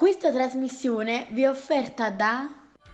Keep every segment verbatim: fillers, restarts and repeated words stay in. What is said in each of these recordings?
Questa trasmissione vi è offerta da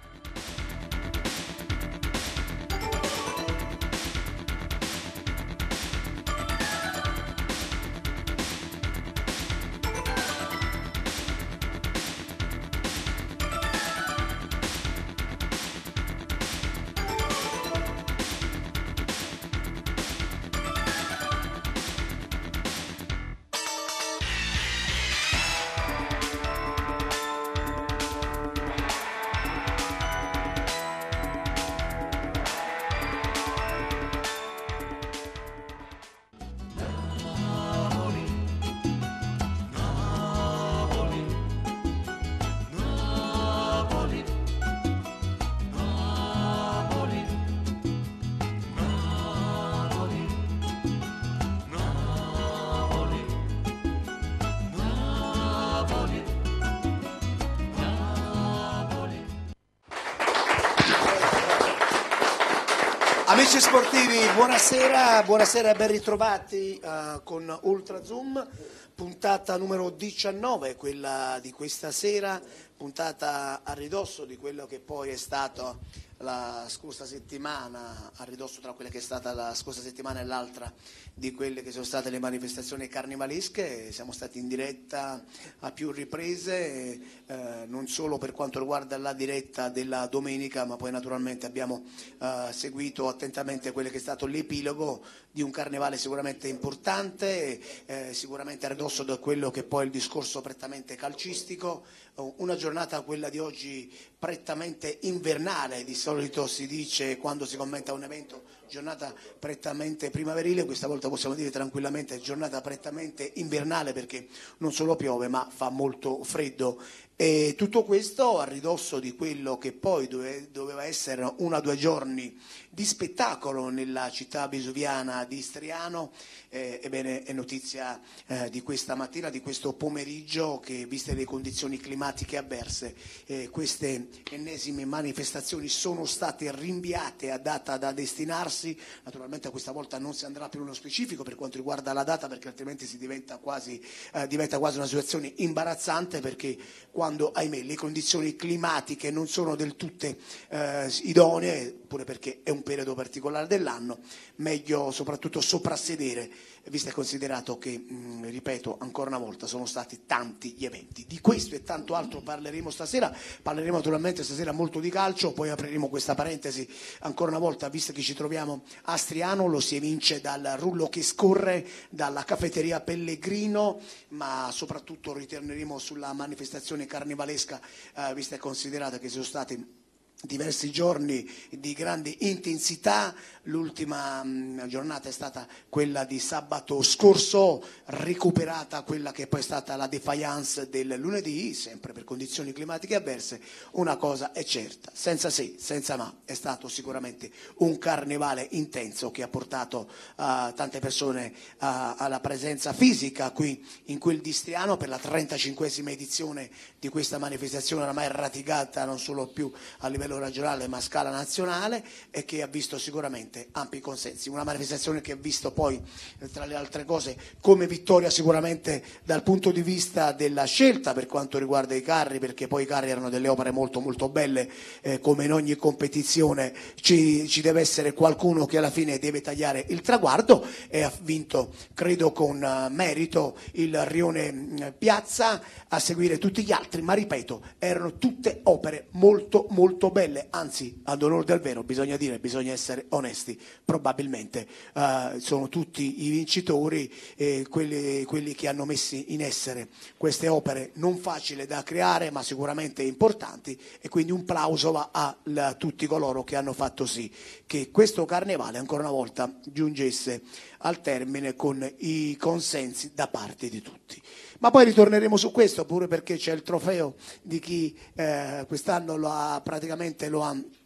Amici sportivi, buonasera, buonasera e ben ritrovati uh, con Ultra Zoom, puntata numero diciannove, quella di questa sera, puntata a ridosso di quello che poi è stato la scorsa settimana, a ridosso tra quella che è stata la scorsa settimana e l'altra di quelle che sono state le manifestazioni carnevalesche. Siamo stati in diretta a più riprese, eh, non solo per quanto riguarda la diretta della domenica, ma poi naturalmente abbiamo eh, seguito attentamente quello che è stato l'epilogo di un carnevale sicuramente importante, eh, sicuramente a ridosso da quello che poi è il discorso prettamente calcistico. Una giornata, quella di oggi, prettamente invernale. Di solito si dice, quando si commenta un evento, giornata prettamente primaverile. Questa volta possiamo dire tranquillamente giornata prettamente invernale, perché non solo piove ma fa molto freddo. E tutto questo a ridosso di quello che poi dove, doveva essere una o due giorni di spettacolo nella città vesuviana di Istriano. Eh, ebbene, è notizia eh, di questa mattina, di questo pomeriggio, che viste le condizioni climatiche avverse, eh, queste ennesime manifestazioni sono state rinviate a data da destinarsi. Naturalmente questa volta non si andrà più nello specifico per quanto riguarda la data, perché altrimenti si diventa quasi, eh, diventa quasi una situazione imbarazzante, perché quando, ahimè, le condizioni climatiche non sono del tutte eh, idonee, pure perché è un periodo particolare dell'anno, meglio soprattutto soprassedere, visto e considerato che, mh, ripeto ancora una volta, sono stati tanti gli eventi. Di questo e tanto altro parleremo stasera. Parleremo naturalmente stasera molto di calcio, poi apriremo questa parentesi ancora una volta, visto che ci troviamo a Striano. Lo si evince dal rullo che scorre dalla caffetteria Pellegrino, ma soprattutto ritorneremo sulla manifestazione carnevalesca, eh, vista e considerata che sono stati diversi giorni di grande intensità. L'ultima mh, giornata è stata quella di sabato scorso, recuperata quella che poi è stata la defiance del lunedì, sempre per condizioni climatiche avverse. Una cosa è certa, senza se, senza ma, è stato sicuramente un carnevale intenso che ha portato uh, tante persone uh, alla presenza fisica qui in quel di Striano per la trentacinquesima edizione di questa manifestazione oramai radicata non solo più a livello regionale ma a scala nazionale, e che ha visto sicuramente ampi consensi. Una manifestazione che ha visto poi, tra le altre cose, come vittoria sicuramente dal punto di vista della scelta per quanto riguarda i carri, perché poi i carri erano delle opere molto molto belle, eh, come in ogni competizione ci, ci deve essere qualcuno che alla fine deve tagliare il traguardo, e ha vinto, credo con uh, merito, il Rione mh, Piazza, a seguire tutti gli altri, ma ripeto, erano tutte opere molto molto belle, anzi, ad onor del vero bisogna dire, bisogna essere onesti, probabilmente uh, sono tutti i vincitori, eh, quelli, quelli che hanno messo in essere queste opere non facili da creare ma sicuramente importanti, e quindi un plauso va a, a tutti coloro che hanno fatto sì che questo carnevale ancora una volta giungesse al termine con i consensi da parte di tutti. Ma poi ritorneremo su questo, pure perché c'è il trofeo di chi eh, quest'anno lo ha praticamente lo ha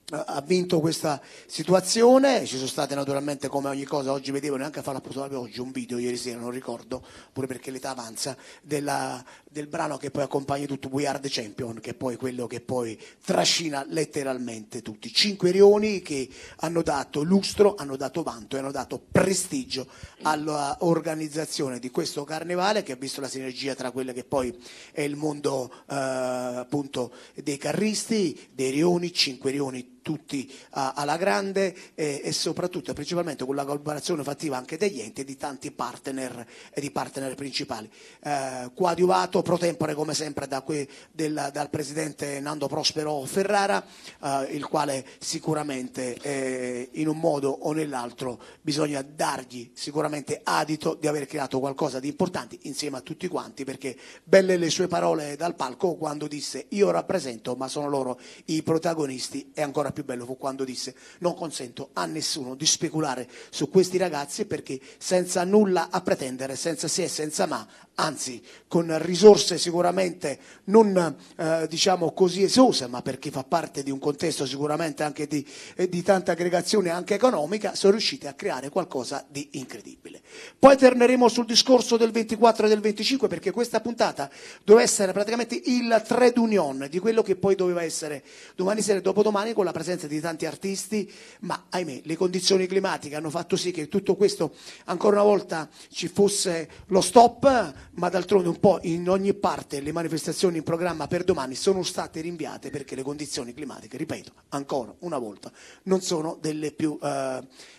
ha vinto questa situazione. Ci sono state naturalmente, come ogni cosa, oggi vedevo, neanche a farla proprio oggi, un video ieri sera, non ricordo, pure perché l'età avanza, della, del brano che poi accompagna tutto, We Are The Champion, che è poi quello che poi trascina letteralmente tutti. Cinque rioni che hanno dato lustro, hanno dato vanto e hanno dato prestigio all'organizzazione di questo carnevale, che ha visto la sinergia tra quello che poi è il mondo eh, appunto dei carristi, dei rioni, cinque rioni tutti uh, alla grande eh, e soprattutto e principalmente con la collaborazione fattiva anche degli enti e di tanti partner e di partner principali, eh, coadiuvato pro tempore come sempre da que, del, dal presidente Nando Prospero Ferrara, eh, il quale sicuramente eh, in un modo o nell'altro bisogna dargli sicuramente adito di aver creato qualcosa di importante insieme a tutti quanti, perché belle le sue parole dal palco quando disse io rappresento ma sono loro i protagonisti, e ancora più bello fu quando disse non consento a nessuno di speculare su questi ragazzi, perché senza nulla a pretendere, senza se e senza ma, anzi con risorse sicuramente non eh, diciamo così esose, ma perché fa parte di un contesto sicuramente anche di, eh, di tanta aggregazione anche economica, sono riusciti a creare qualcosa di incredibile. Poi torneremo sul discorso del ventiquattro e del venticinque, perché questa puntata doveva essere praticamente il trade union di quello che poi doveva essere domani sera e dopodomani, con la presenza di tanti artisti, ma ahimè le condizioni climatiche hanno fatto sì che tutto questo ancora una volta ci fosse lo stop, ma d'altronde un po' in ogni parte le manifestazioni in programma per domani sono state rinviate perché le condizioni climatiche, ripeto ancora una volta, non sono delle più eh,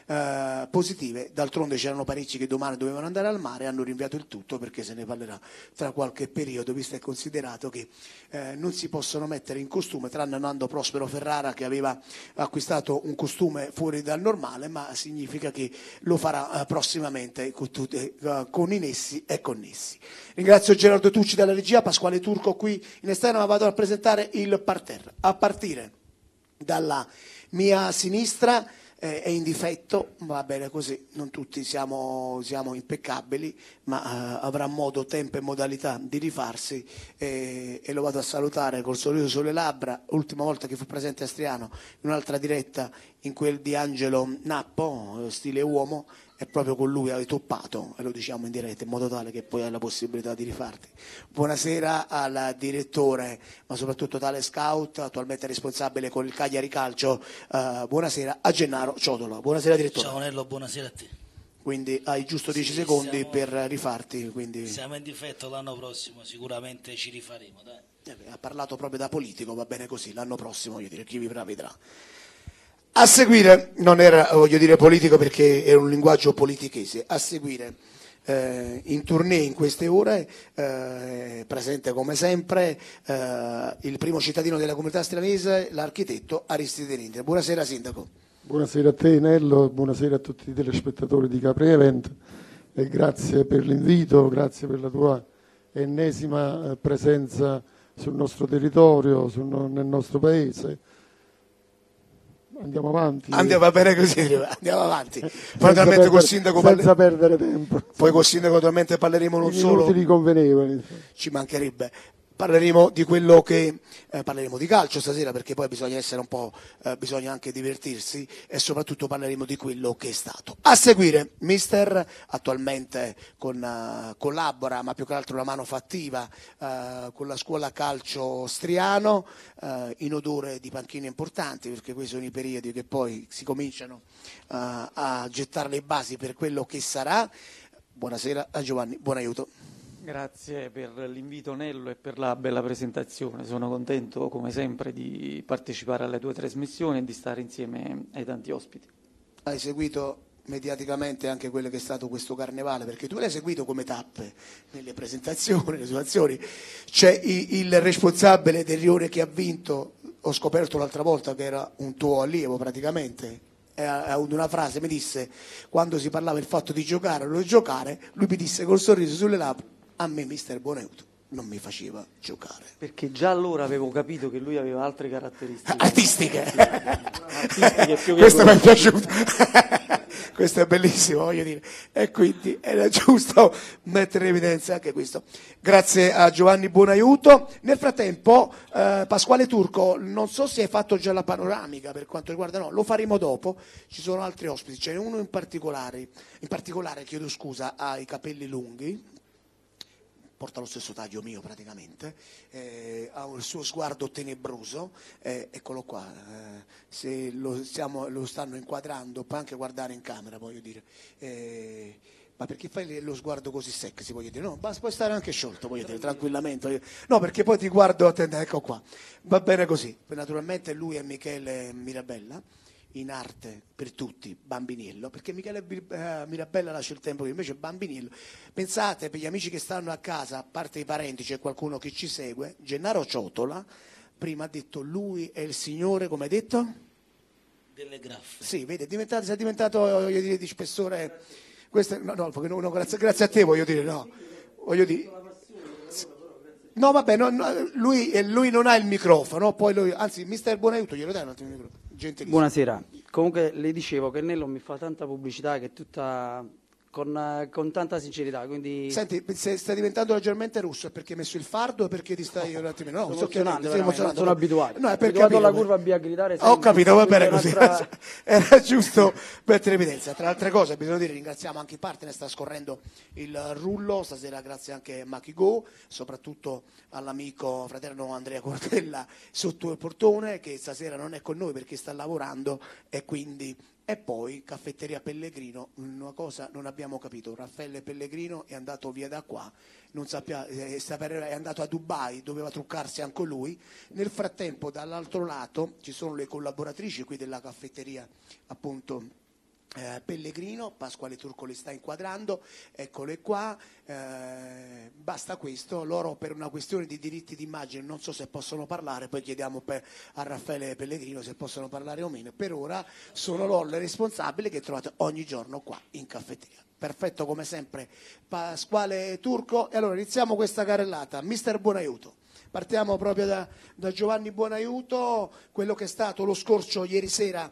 eh, positive. D'altronde c'erano parecchi che domani dovevano andare al mare, hanno rinviato il tutto perché se ne parlerà tra qualche periodo, visto e considerato che eh, non si possono mettere in costume, tranne Nando Prospero Ferrara che aveva acquistato un costume fuori dal normale, ma significa che lo farà eh, prossimamente con, tutte, eh, con i nessi e connessi. Ringrazio Gerardo Tucci dalla regia, Pasquale Turco qui in esterno, ma vado a presentare il parterre. A partire dalla mia sinistra eh, è in difetto, va bene così, non tutti siamo, siamo impeccabili, ma eh, avrà modo, tempo e modalità di rifarsi eh, e lo vado a salutare col sorriso sulle labbra. L'ultima volta che fu presente a Striano in un'altra diretta, in quel di Angelo Nappo, stile uomo, è proprio con lui hai toppato, e lo diciamo in diretta in modo tale che poi hai la possibilità di rifarti. Buonasera al direttore, ma soprattutto tale scout, attualmente responsabile con il Cagliari Calcio, uh, buonasera a Gennaro Ciotola. Buonasera direttore. Ciao Nello, buonasera a te. Quindi hai giusto dieci sì, secondi siamo, per rifarti. Quindi... Siamo in difetto, l'anno prossimo sicuramente ci rifaremo. Dai. Eh, ha parlato proprio da politico, va bene così, l'anno prossimo voglio dire, chi vivrà vedrà. A seguire, non era voglio dire politico perché era un linguaggio politichese, a seguire eh, in tournée in queste ore, eh, presente come sempre eh, il primo cittadino della comunità strianese, l'architetto Aristide Nindri. Buonasera Sindaco. Buonasera a te Nello, buonasera a tutti i telespettatori di Capri Event e grazie per l'invito, grazie per la tua ennesima presenza sul nostro territorio, sul, nel nostro paese. Andiamo avanti. Andiamo, va bene così, andiamo avanti. Poi senza perdere, col sindaco senza perdere tempo. Poi col sindaco naturalmente parleremo non I solo. minuti convenevoli. Ci mancherebbe. Parleremo di quello che eh, parleremo di calcio stasera, perché poi bisogna essere un po' eh, bisogna anche divertirsi, e soprattutto parleremo di quello che è stato. A seguire mister attualmente con, uh, collabora, ma più che altro la mano fattiva uh, con la scuola calcio Striano, uh, in odore di panchine importanti, perché questi sono i periodi che poi si cominciano uh, a gettare le basi per quello che sarà. Buonasera a Giovanni Buonaiuto. Grazie per l'invito Nello e per la bella presentazione, sono contento come sempre di partecipare alle tue trasmissioni e di stare insieme ai tanti ospiti. Hai seguito mediaticamente anche quello che è stato questo carnevale, perché tu l'hai seguito come tappe nelle presentazioni, nelle situazioni. C'è il responsabile del rione che ha vinto, ho scoperto l'altra volta che era un tuo allievo praticamente, e ha avuto una frase, mi disse, quando si parlava del fatto di giocare o non giocare, lui mi disse col sorriso sulle labbra, a me mister Buonaiuto non mi faceva giocare. Perché già allora avevo capito che lui aveva altre caratteristiche. Artistiche! Artistiche più che Questo mi è piaciuto. questo è bellissimo, voglio dire, e quindi era giusto mettere in evidenza anche questo. Grazie a Giovanni Buonaiuto. Nel frattempo eh, Pasquale Turco, non so se hai fatto già la panoramica per quanto riguarda, no, lo faremo dopo, ci sono altri ospiti, ce n'è uno in particolare, in particolare chiedo scusa, ha i capelli lunghi, porta lo stesso taglio mio praticamente, eh, ha il suo sguardo tenebroso, eh, eccolo qua, eh, se lo, stiamo, lo stanno inquadrando, puoi anche guardare in camera, voglio dire, eh, ma perché fai lo sguardo così sexy, voglio dire, no, puoi stare anche sciolto, voglio dire, tranquillamente, no, perché poi ti guardo, ecco qua, va bene così, naturalmente lui è Michele Mirabella, in arte per tutti, Bambiniello, perché Michele Mirabella lascia il tempo, invece Bambiniello. Pensate, per gli amici che stanno a casa, a parte i parenti, c'è qualcuno che ci segue, Gennaro Ciotola, prima ha detto lui è il signore, come hai detto? Delle graffe. Sì, vedi, è diventato, si è diventato, voglio dire, di spessore, questo, no, no, no, no grazie, grazie a te, voglio dire, no, voglio dire... No, vabbè, no, no, lui, lui non ha il microfono, poi lui, anzi, mister Buonaiuto, glielo dai un attimo il microfono. Gentilissimo. Buonasera, comunque le dicevo che Nello mi fa tanta pubblicità che è tutta con, con tanta sincerità, quindi... Senti, se stai diventando leggermente russo è perché hai messo il fardo o perché ti stai un attimino? No, sono so che emozionante, non non sono abituato. No, è per abituato capire, alla curva B a gridare sempre. Ho capito, va bene così. Un'altra... Era giusto mettere in evidenza. Tra le altre cose, bisogna dire, ringraziamo anche i partner, sta scorrendo il rullo, stasera grazie anche a Machigo, soprattutto all'amico fraterno Andrea Cortella sotto il portone, che stasera non è con noi perché sta lavorando e quindi... E poi Caffetteria Pellegrino, una cosa non abbiamo capito, Raffaele Pellegrino è andato via da qua, non sappia, è andato a Dubai, doveva truccarsi anche lui, nel frattempo dall'altro lato ci sono le collaboratrici qui della caffetteria appunto Eh, Pellegrino, Pasquale Turco li sta inquadrando, eccole qua, eh, basta questo, loro per una questione di diritti d'immagine non so se possono parlare, poi chiediamo per, a Raffaele Pellegrino se possono parlare o meno, per ora sono loro le responsabili che trovate ogni giorno qua in caffetteria. Perfetto come sempre Pasquale Turco, e allora iniziamo questa carrellata, mister Buonaiuto. Partiamo proprio da, da Giovanni Buonaiuto, quello che è stato lo scorcio ieri sera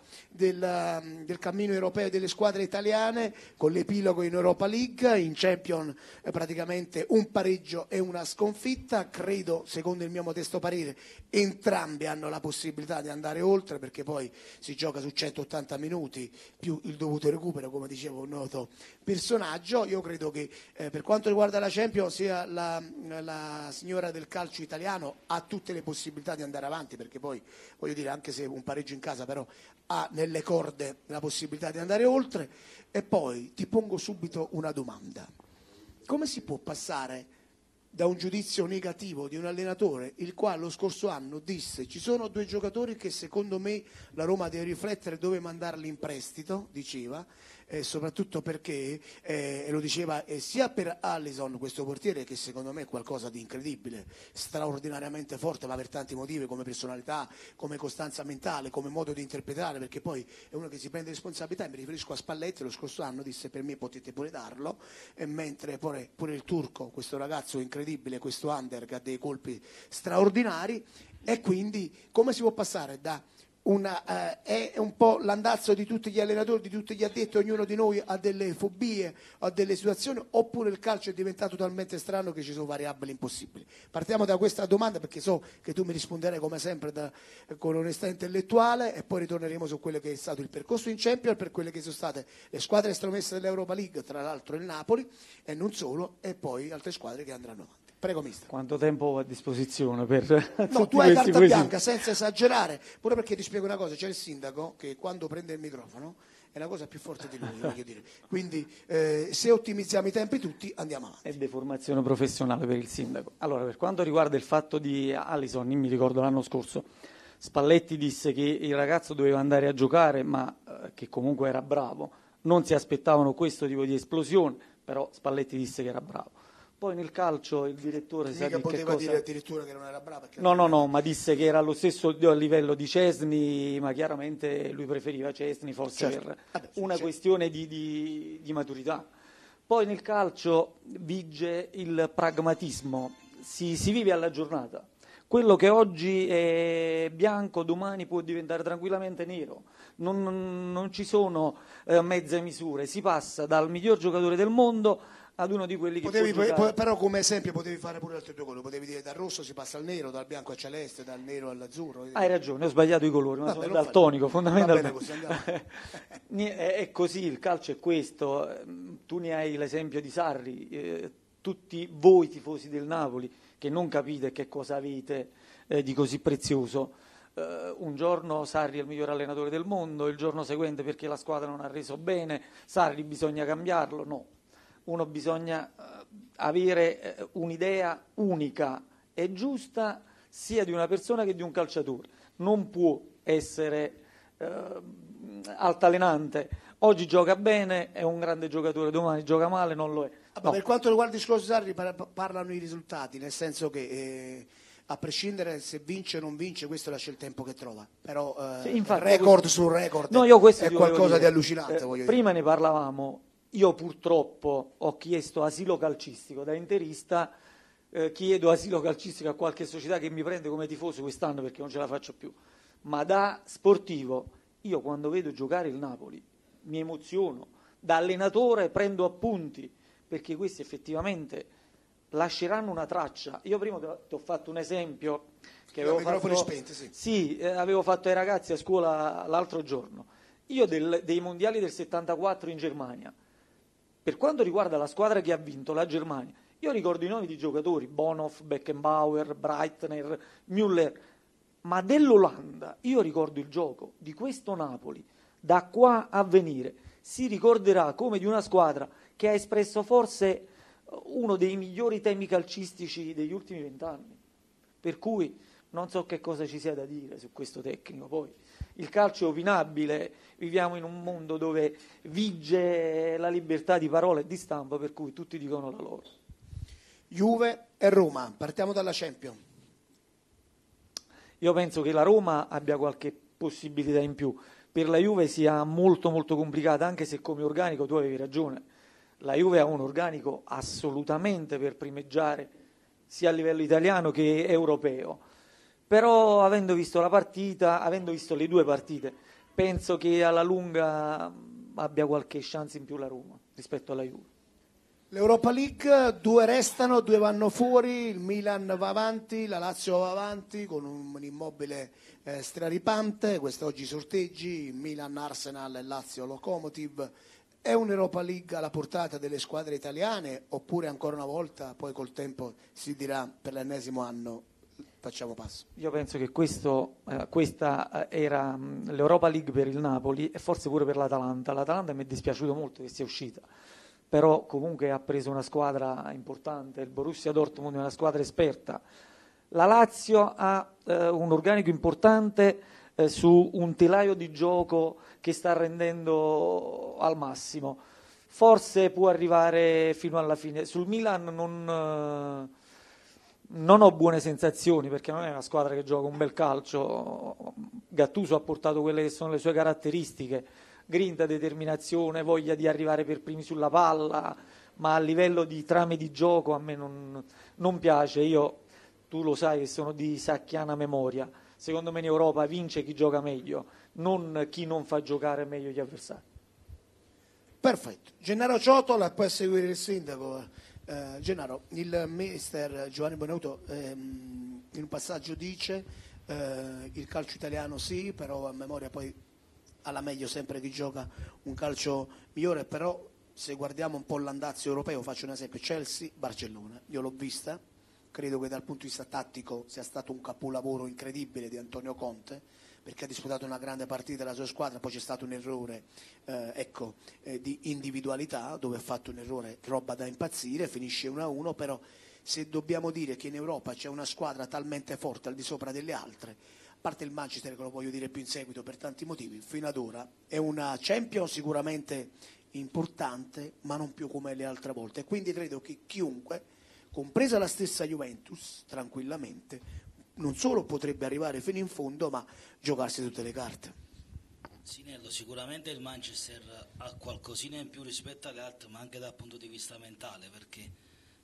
del, del cammino europeo delle squadre italiane, con l'epilogo in Europa League, in Champion eh, praticamente un pareggio e una sconfitta. Credo, secondo il mio modesto parere, entrambi hanno la possibilità di andare oltre, perché poi si gioca su centottanta minuti più il dovuto recupero, come diceva un noto personaggio. Io credo che eh, per quanto riguarda la Champions sia la, la signora del calcio italiano ha tutte le possibilità di andare avanti, perché poi voglio dire, anche se un pareggio in casa, però ha nelle corde la possibilità di andare oltre. E poi ti pongo subito una domanda: come si può passare da un giudizio negativo di un allenatore il quale lo scorso anno disse ci sono due giocatori che secondo me la Roma deve riflettere dove mandarli in prestito, diceva, eh, soprattutto perché, eh, e lo diceva eh, sia per Alisson, questo portiere che secondo me è qualcosa di incredibile, straordinariamente forte, ma per tanti motivi, come personalità, come costanza mentale, come modo di interpretare, perché poi è uno che si prende responsabilità. Mi riferisco a Spalletti, lo scorso anno disse per me potete pure darlo, e mentre pure, pure il Turco, questo ragazzo incredibile, questo under che ha dei colpi straordinari. E quindi come si può passare da una, eh, è un po' l'andazzo di tutti gli allenatori, di tutti gli addetti, ognuno di noi ha delle fobie, ha delle situazioni, oppure il calcio è diventato talmente strano che ci sono variabili impossibili? Partiamo da questa domanda, perché so che tu mi risponderai come sempre da, con onestà intellettuale, e poi ritorneremo su quello che è stato il percorso in Champions, per quelle che sono state le squadre estromesse dell'Europa League, tra l'altro il Napoli e non solo, e poi altre squadre che andranno avanti. Prego, mister. Quanto tempo ho a disposizione per No, tu hai carta bianca, senza esagerare, pure perché ti spiego una cosa, c'è il sindaco che quando prende il microfono è la cosa più forte di lui, voglio dire. Quindi eh, se ottimizziamo i tempi tutti andiamo avanti. È deformazione professionale per il sindaco. Allora, per quanto riguarda il fatto di Alisson, io mi ricordo l'anno scorso, Spalletti disse che il ragazzo doveva andare a giocare, ma eh, che comunque era bravo. Non si aspettavano questo tipo di esplosione, però Spalletti disse che era bravo. Poi nel calcio il direttore sa di che poteva cosa... dire addirittura che non era bravo. No, no, no, ma disse che era allo stesso livello di Cesni, ma chiaramente lui preferiva Cesni, forse certo. per Vabbè, sì, una certo. questione di, di, di maturità. Poi nel calcio vige il pragmatismo, si, si vive alla giornata. Quello che oggi è bianco domani può diventare tranquillamente nero, non, non, non ci sono eh, mezze misure, si passa dal miglior giocatore del mondo ad uno di quelli che potevi, può giocare. Però come esempio potevi fare pure altri due colori, potevi dire dal rosso si passa al nero, dal bianco al celeste, dal nero all'azzurro. Hai ragione, ho sbagliato i colori, ma Vabbè, sono non daltonico fa... fondamentalmente. Va bene così, è, è così, il calcio è questo, tu ne hai l'esempio di Sarri, eh, tutti voi tifosi del Napoli che non capite che cosa avete eh, di così prezioso. Uh, un giorno Sarri è il miglior allenatore del mondo, il giorno seguente perché la squadra non ha reso bene, Sarri bisogna cambiarlo, no. Uno bisogna uh, avere uh, un'idea unica e giusta sia di una persona che di un calciatore. Non può essere uh, altalenante. Oggi gioca bene, è un grande giocatore, domani gioca male, non lo è. No. Per quanto riguarda il discorso Sarri parlano i risultati, nel senso che eh, a prescindere se vince o non vince, questo lascia il tempo che trova. Però eh, sì, infatti, record questo... su record no, io è qualcosa di allucinante. Eh, voglio prima dire. ne parlavamo. Io purtroppo ho chiesto asilo calcistico da interista, eh, chiedo asilo calcistico a qualche società che mi prende come tifoso quest'anno perché non ce la faccio più, ma da sportivo io quando vedo giocare il Napoli mi emoziono, da allenatore prendo appunti perché questi effettivamente lasceranno una traccia. Io prima ti ho fatto un esempio che avevo fatto, spenti, sì. Sì, eh, avevo fatto ai ragazzi a scuola l'altro giorno. Io del, dei mondiali del settantaquattro in Germania, per quanto riguarda la squadra che ha vinto, la Germania, io ricordo i nomi di giocatori, Bonhoff, Beckenbauer, Breitner, Müller, ma dell'Olanda io ricordo il gioco di questo Napoli, da qua a venire, si ricorderà come di una squadra che ha espresso forse uno dei migliori temi calcistici degli ultimi vent'anni, per cui non so che cosa ci sia da dire su questo tecnico. Poi il calcio è opinabile, viviamo in un mondo dove vige la libertà di parola e di stampa, per cui tutti dicono la loro. Juve e Roma, partiamo dalla Champions. Io penso che la Roma abbia qualche possibilità in più, per la Juve sia molto molto complicata, anche se come organico tu avevi ragione, la Juve ha un organico assolutamente per primeggiare sia a livello italiano che europeo. Però avendo visto la partita, avendo visto le due partite, penso che alla lunga abbia qualche chance in più la Roma rispetto alla Juve. L'Europa League, due restano, due vanno fuori, il Milan va avanti, la Lazio va avanti con un Immobile eh, straripante, quest'oggi sorteggi, Milan, Arsenal e Lazio Lokomotiv. È un'Europa League alla portata delle squadre italiane oppure ancora una volta, poi col tempo si dirà per l'ennesimo anno, facciamo passo? Io penso che questo, eh, questa era mh, l'Europa League per il Napoli e forse pure per l'Atalanta. L'Atalanta mi è dispiaciuto molto che sia uscita, però comunque ha preso una squadra importante, il Borussia Dortmund è una squadra esperta. La Lazio ha eh, un organico importante eh, su un telaio di gioco che sta rendendo al massimo. Forse può arrivare fino alla fine. Sul Milan non... Eh, Non ho buone sensazioni perché non è una squadra che gioca un bel calcio. Gattuso ha portato quelle che sono le sue caratteristiche, grinta, determinazione, voglia di arrivare per primi sulla palla, ma a livello di trame di gioco a me non, non piace. Io, tu lo sai che sono di sacchiana memoria, secondo me in Europa vince chi gioca meglio, non chi non fa giocare meglio gli avversari. Perfetto. Gennaro Ciotola, poi a seguire il sindaco. Uh, Gennaro, il mister Giovanni Buonauto ehm, in un passaggio dice eh, il calcio italiano sì, però a memoria poi alla meglio sempre chi gioca un calcio migliore, però se guardiamo un po' l'andazzo europeo, faccio un esempio, Chelsea, Barcellona, io l'ho vista, credo che dal punto di vista tattico sia stato un capolavoro incredibile di Antonio Conte, perché ha disputato una grande partita della sua squadra, poi c'è stato un errore eh, ecco, eh, di individualità, dove ha fatto un errore, roba da impazzire, finisce uno a uno, però se dobbiamo dire che in Europa c'è una squadra talmente forte al di sopra delle altre, a parte il Manchester che lo voglio dire più in seguito per tanti motivi, fino ad ora è una Champions sicuramente importante, ma non più come le altre volte, e quindi credo che chiunque, compresa la stessa Juventus, tranquillamente, non solo potrebbe arrivare fino in fondo, ma giocarsi tutte le carte. Sinello, sicuramente il Manchester ha qualcosina in più rispetto alle altre, ma anche dal punto di vista mentale, perché eh,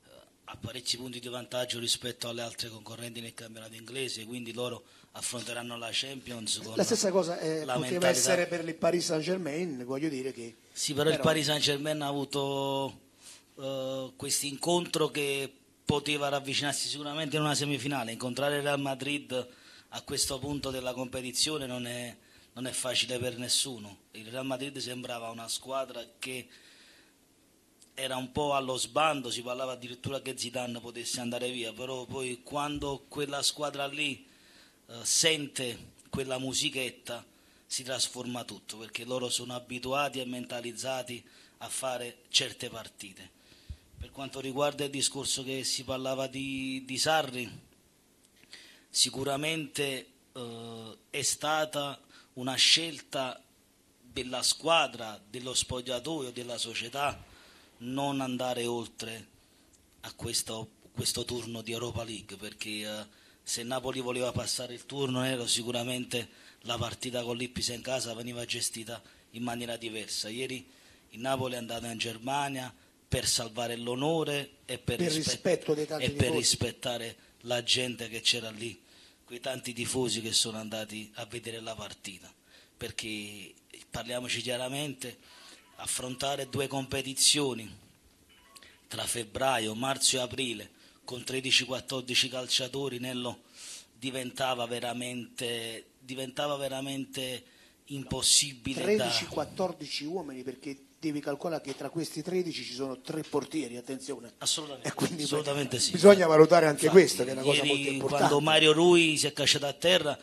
ha parecchi punti di vantaggio rispetto alle altre concorrenti nel campionato inglese, quindi loro affronteranno la Champions con la stessa cosa eh, la poteva mentalità. essere per il Paris Saint-Germain, voglio dire che sì, però, però... il Paris Saint-Germain ha avuto uh, questo incontro che poteva ravvicinarsi sicuramente in una semifinale. Incontrare il Real Madrid a questo punto della competizione non è, non è facile per nessuno. Il Real Madrid sembrava una squadra che era un po' allo sbando, si parlava addirittura che Zidane potesse andare via, però poi quando quella squadra lì uh, sente quella musichetta si trasforma tutto, perché loro sono abituati e mentalizzati a fare certe partite. Per quanto riguarda il discorso che si parlava di, di Sarri, sicuramente uh, è stata una scelta della squadra, dello spogliatoio, della società, non andare oltre a questo, questo turno di Europa League, perché uh, se Napoli voleva passare il turno nero sicuramente la partita con l'Ipisa in casa veniva gestita in maniera diversa. Ieri il Napoli è andato in Germania per salvare l'onore e per, per, rispett- rispetto dei tanti e per tifosi. rispettare la gente che c'era lì, quei tanti tifosi che sono andati a vedere la partita, perché parliamoci chiaramente, affrontare due competizioni tra febbraio, marzo e aprile con tredici quattordici calciatori Nello diventava veramente diventava veramente impossibile. tredici Da... quattordici uomini, perché devi calcolare che tra questi tredici ci sono tre portieri, attenzione. Assolutamente, e quindi assolutamente sì. Bisogna valutare anche Infatti, questo, che è una cosa molto importante. Quando Mario Rui si è cacciato a terra,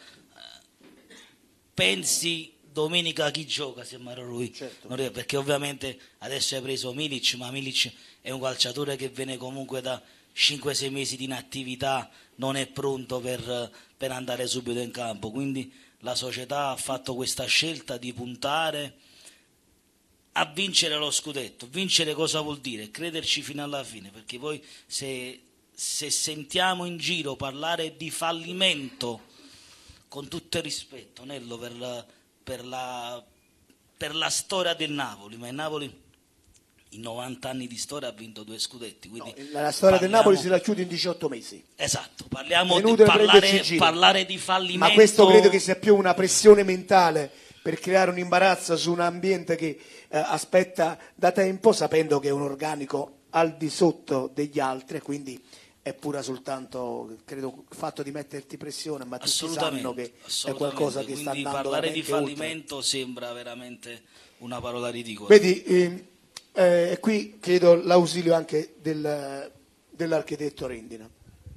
pensi domenica chi gioca se Mario Rui, certo. non è, perché ovviamente adesso hai preso Milic, ma Milic è un calciatore che viene comunque da cinque sei mesi di inattività, non è pronto per, per andare subito in campo, quindi la società ha fatto questa scelta di puntare a vincere lo scudetto. Vincere cosa vuol dire? Crederci fino alla fine, perché poi se, se sentiamo in giro parlare di fallimento, con tutto il rispetto Nello per la, per la, per la storia del Napoli, ma il Napoli in novanta anni di storia ha vinto due scudetti, quindi no, la storia parliamo... del Napoli si racchiude in diciotto mesi. Esatto, parliamo di parlare, parlare di fallimento. Ma questo credo che sia più una pressione mentale per creare un imbarazzo su un ambiente che eh, aspetta da tempo, sapendo che è un organico al di sotto degli altri, quindi è pura soltanto, credo, il fatto di metterti pressione, ma tutti sanno che è qualcosa che sta andando parlare di fallimento oltre. Sembra veramente una parola ridicola. Vedi, eh, eh, qui chiedo l'ausilio anche del, dell'architetto Rendina.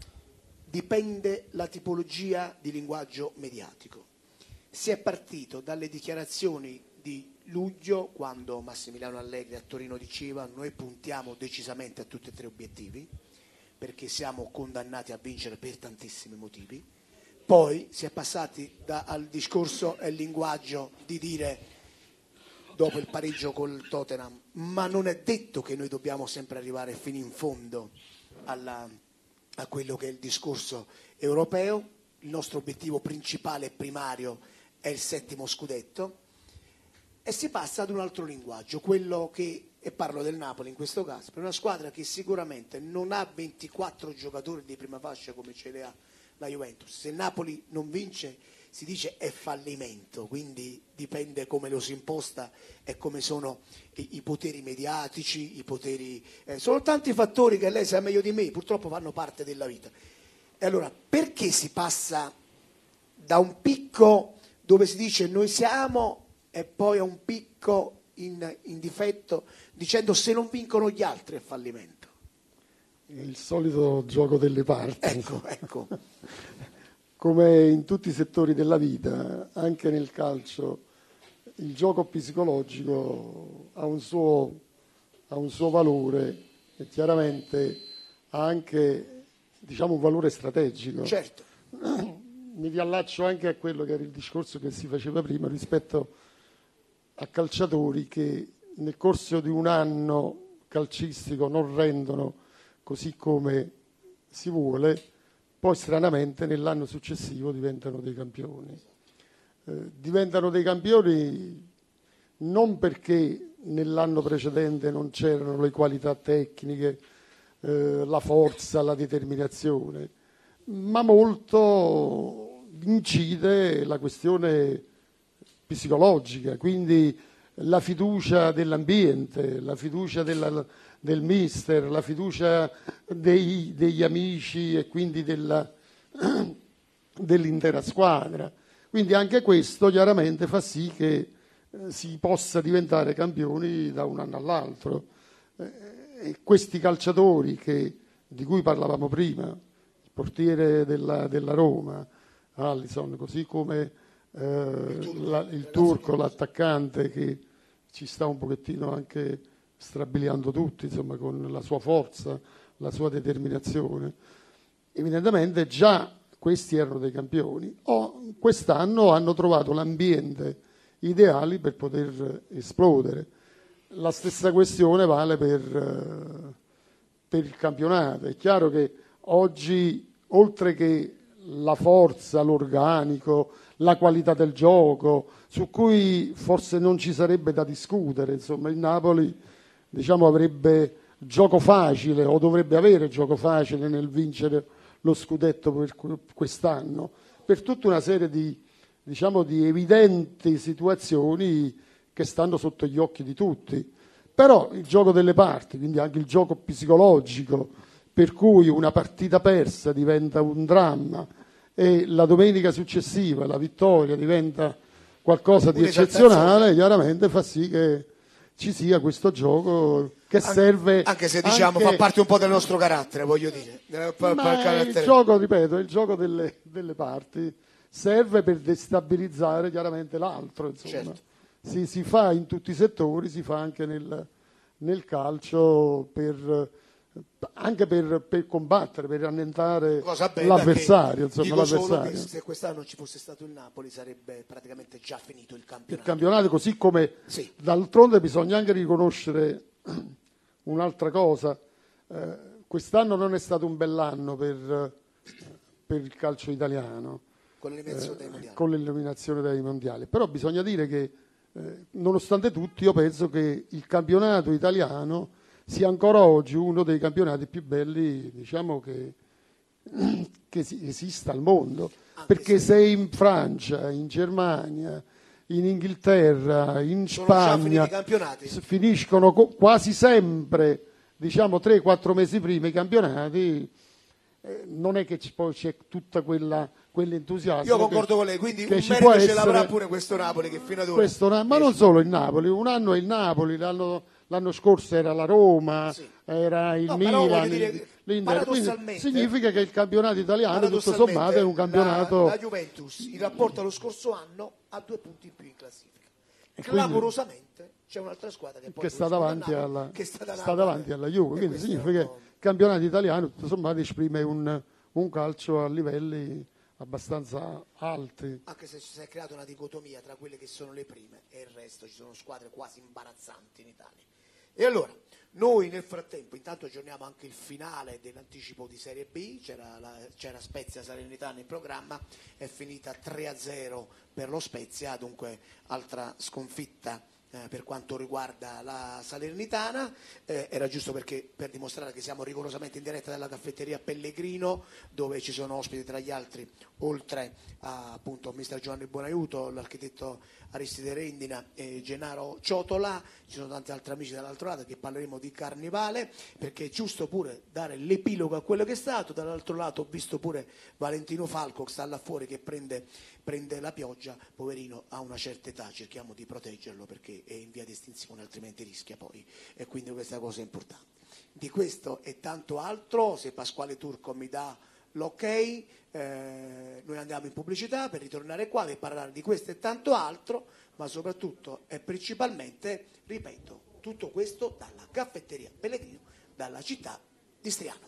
Dipende la tipologia di linguaggio mediatico. Si è partito dalle dichiarazioni di luglio, quando Massimiliano Allegri a Torino diceva: noi puntiamo decisamente a tutti e tre obiettivi, perché siamo condannati a vincere per tantissimi motivi. Poi si è passati da, al discorso e al linguaggio di dire, dopo il pareggio col Tottenham, ma non è detto che noi dobbiamo sempre arrivare fino in fondo alla, a quello che è il discorso europeo. Il nostro obiettivo principale e primario è il settimo scudetto, e si passa ad un altro linguaggio, quello che, e parlo del Napoli in questo caso, per una squadra che sicuramente non ha ventiquattro giocatori di prima fascia come ce le ha la Juventus. Se Napoli non vince si dice è fallimento, quindi dipende come lo si imposta e come sono i, i poteri mediatici, i poteri, eh, sono tanti fattori che lei sa meglio di me, purtroppo fanno parte della vita. E allora perché si passa da un picco dove si dice noi siamo, e poi a un picco in, in difetto dicendo se non vincono gli altri è fallimento? Il solito gioco delle parti. Ecco, ecco. Come in tutti i settori della vita, anche nel calcio, il gioco psicologico ha un suo, ha un suo valore e chiaramente ha anche, diciamo, un valore strategico. Certo. Mi riallaccio anche a quello che era il discorso che si faceva prima rispetto a calciatori che nel corso di un anno calcistico non rendono così come si vuole, poi stranamente nell'anno successivo diventano dei campioni. Eh, diventano dei campioni non perché nell'anno precedente non c'erano le qualità tecniche, eh, la forza, la determinazione, ma molto incide la questione psicologica, quindi la fiducia dell'ambiente, la fiducia della, del mister, la fiducia dei, degli amici e quindi della, dell'intera squadra. Quindi anche questo chiaramente fa sì che eh, si possa diventare campioni da un anno all'altro. Eh, e questi calciatori che, di cui parlavamo prima, il portiere della, della Roma, Alisson, così come eh, il, turco, la, il turco, l'attaccante che ci sta un pochettino anche strabiliando tutti, insomma, con la sua forza, la sua determinazione. Evidentemente già questi erano dei campioni, o quest'anno hanno trovato l'ambiente ideale per poter esplodere. La stessa questione vale per, per il campionato. È chiaro che oggi, oltre che la forza, l'organico, la qualità del gioco, su cui forse non ci sarebbe da discutere, insomma, il Napoli, diciamo, avrebbe gioco facile o dovrebbe avere gioco facile nel vincere lo scudetto per quest'anno, per tutta una serie di, diciamo, di evidenti situazioni che stanno sotto gli occhi di tutti. Però il gioco delle parti, quindi anche il gioco psicologico, per cui una partita persa diventa un dramma e la domenica successiva la vittoria diventa qualcosa di eccezionale, chiaramente fa sì che ci sia questo gioco che serve, anche se diciamo anche, fa parte un po' del nostro carattere, voglio dire, per, ma per carattere. Il gioco, ripeto, il gioco delle, delle parti serve per destabilizzare chiaramente l'altro, insomma. Certo. Si, si fa in tutti i settori, si fa anche nel, nel calcio per, anche per, per combattere, per annientare l'avversario, insomma, dico l'avversario. Solo che se quest'anno non ci fosse stato il Napoli sarebbe praticamente già finito il campionato. Il campionato, così come sì. D'altronde bisogna anche riconoscere un'altra cosa. Eh, quest'anno non è stato un bell'anno per, per il calcio italiano, con l'eliminazione, eh, dei mondiali. con l'eliminazione dei mondiali. Però bisogna dire che, eh, nonostante tutto, io penso che il campionato italiano sia ancora oggi uno dei campionati più belli, diciamo, che, che esista al mondo. Anche perché se in Francia, in Germania, in Inghilterra, in sono Spagna finiscono co- quasi sempre, diciamo, tre quattro mesi prima i campionati, eh, non è che ci, poi c'è tutta quella quell'entusiasmo. Io concordo che, con lei, quindi un merito ce essere, l'avrà pure questo Napoli che fino ad ora questo, ma non solo il Napoli, un anno è il Napoli, l'anno, l'anno scorso era la Roma, sì. era il no, Milan, dire, l'Inter, quindi significa che il campionato italiano tutto sommato è un campionato. La, la Juventus in rapporto allo scorso anno ha due punti in più in classifica. E clamorosamente c'è un'altra squadra che, poi che sta davanti Napoli, alla che sta, sta davanti alla Juve, quindi significa che il campionato italiano tutto sommato esprime un, un calcio a livelli abbastanza alti. Anche se si è creata una dicotomia tra quelle che sono le prime e il resto, ci sono squadre quasi imbarazzanti in Italia. E allora, noi nel frattempo intanto aggiorniamo anche il finale dell'anticipo di Serie B, c'era, la, c'era Spezia Salernitana in programma, è finita tre a zero per lo Spezia, dunque altra sconfitta eh, per quanto riguarda la Salernitana, eh, era giusto perché per dimostrare che siamo rigorosamente in diretta dalla caffetteria Pellegrino, dove ci sono ospiti tra gli altri, oltre a appunto mister Giovanni Buonaiuto, l'architetto Aristide Rendina e Gennaro Ciotola, ci sono tanti altri amici dall'altro lato che parleremo di Carnevale, perché è giusto pure dare l'epilogo a quello che è stato. Dall'altro lato ho visto pure Valentino Falco che sta là fuori che prende, prende la pioggia, poverino, ha una certa età, cerchiamo di proteggerlo perché è in via di estinzione, altrimenti rischia poi, e quindi questa cosa è importante. Di questo e tanto altro, se Pasquale Turco mi dà l'ok, eh, noi andiamo in pubblicità per ritornare qua per parlare di questo e tanto altro, ma soprattutto e principalmente, ripeto, tutto questo dalla caffetteria Pellegrino, dalla città di Striano.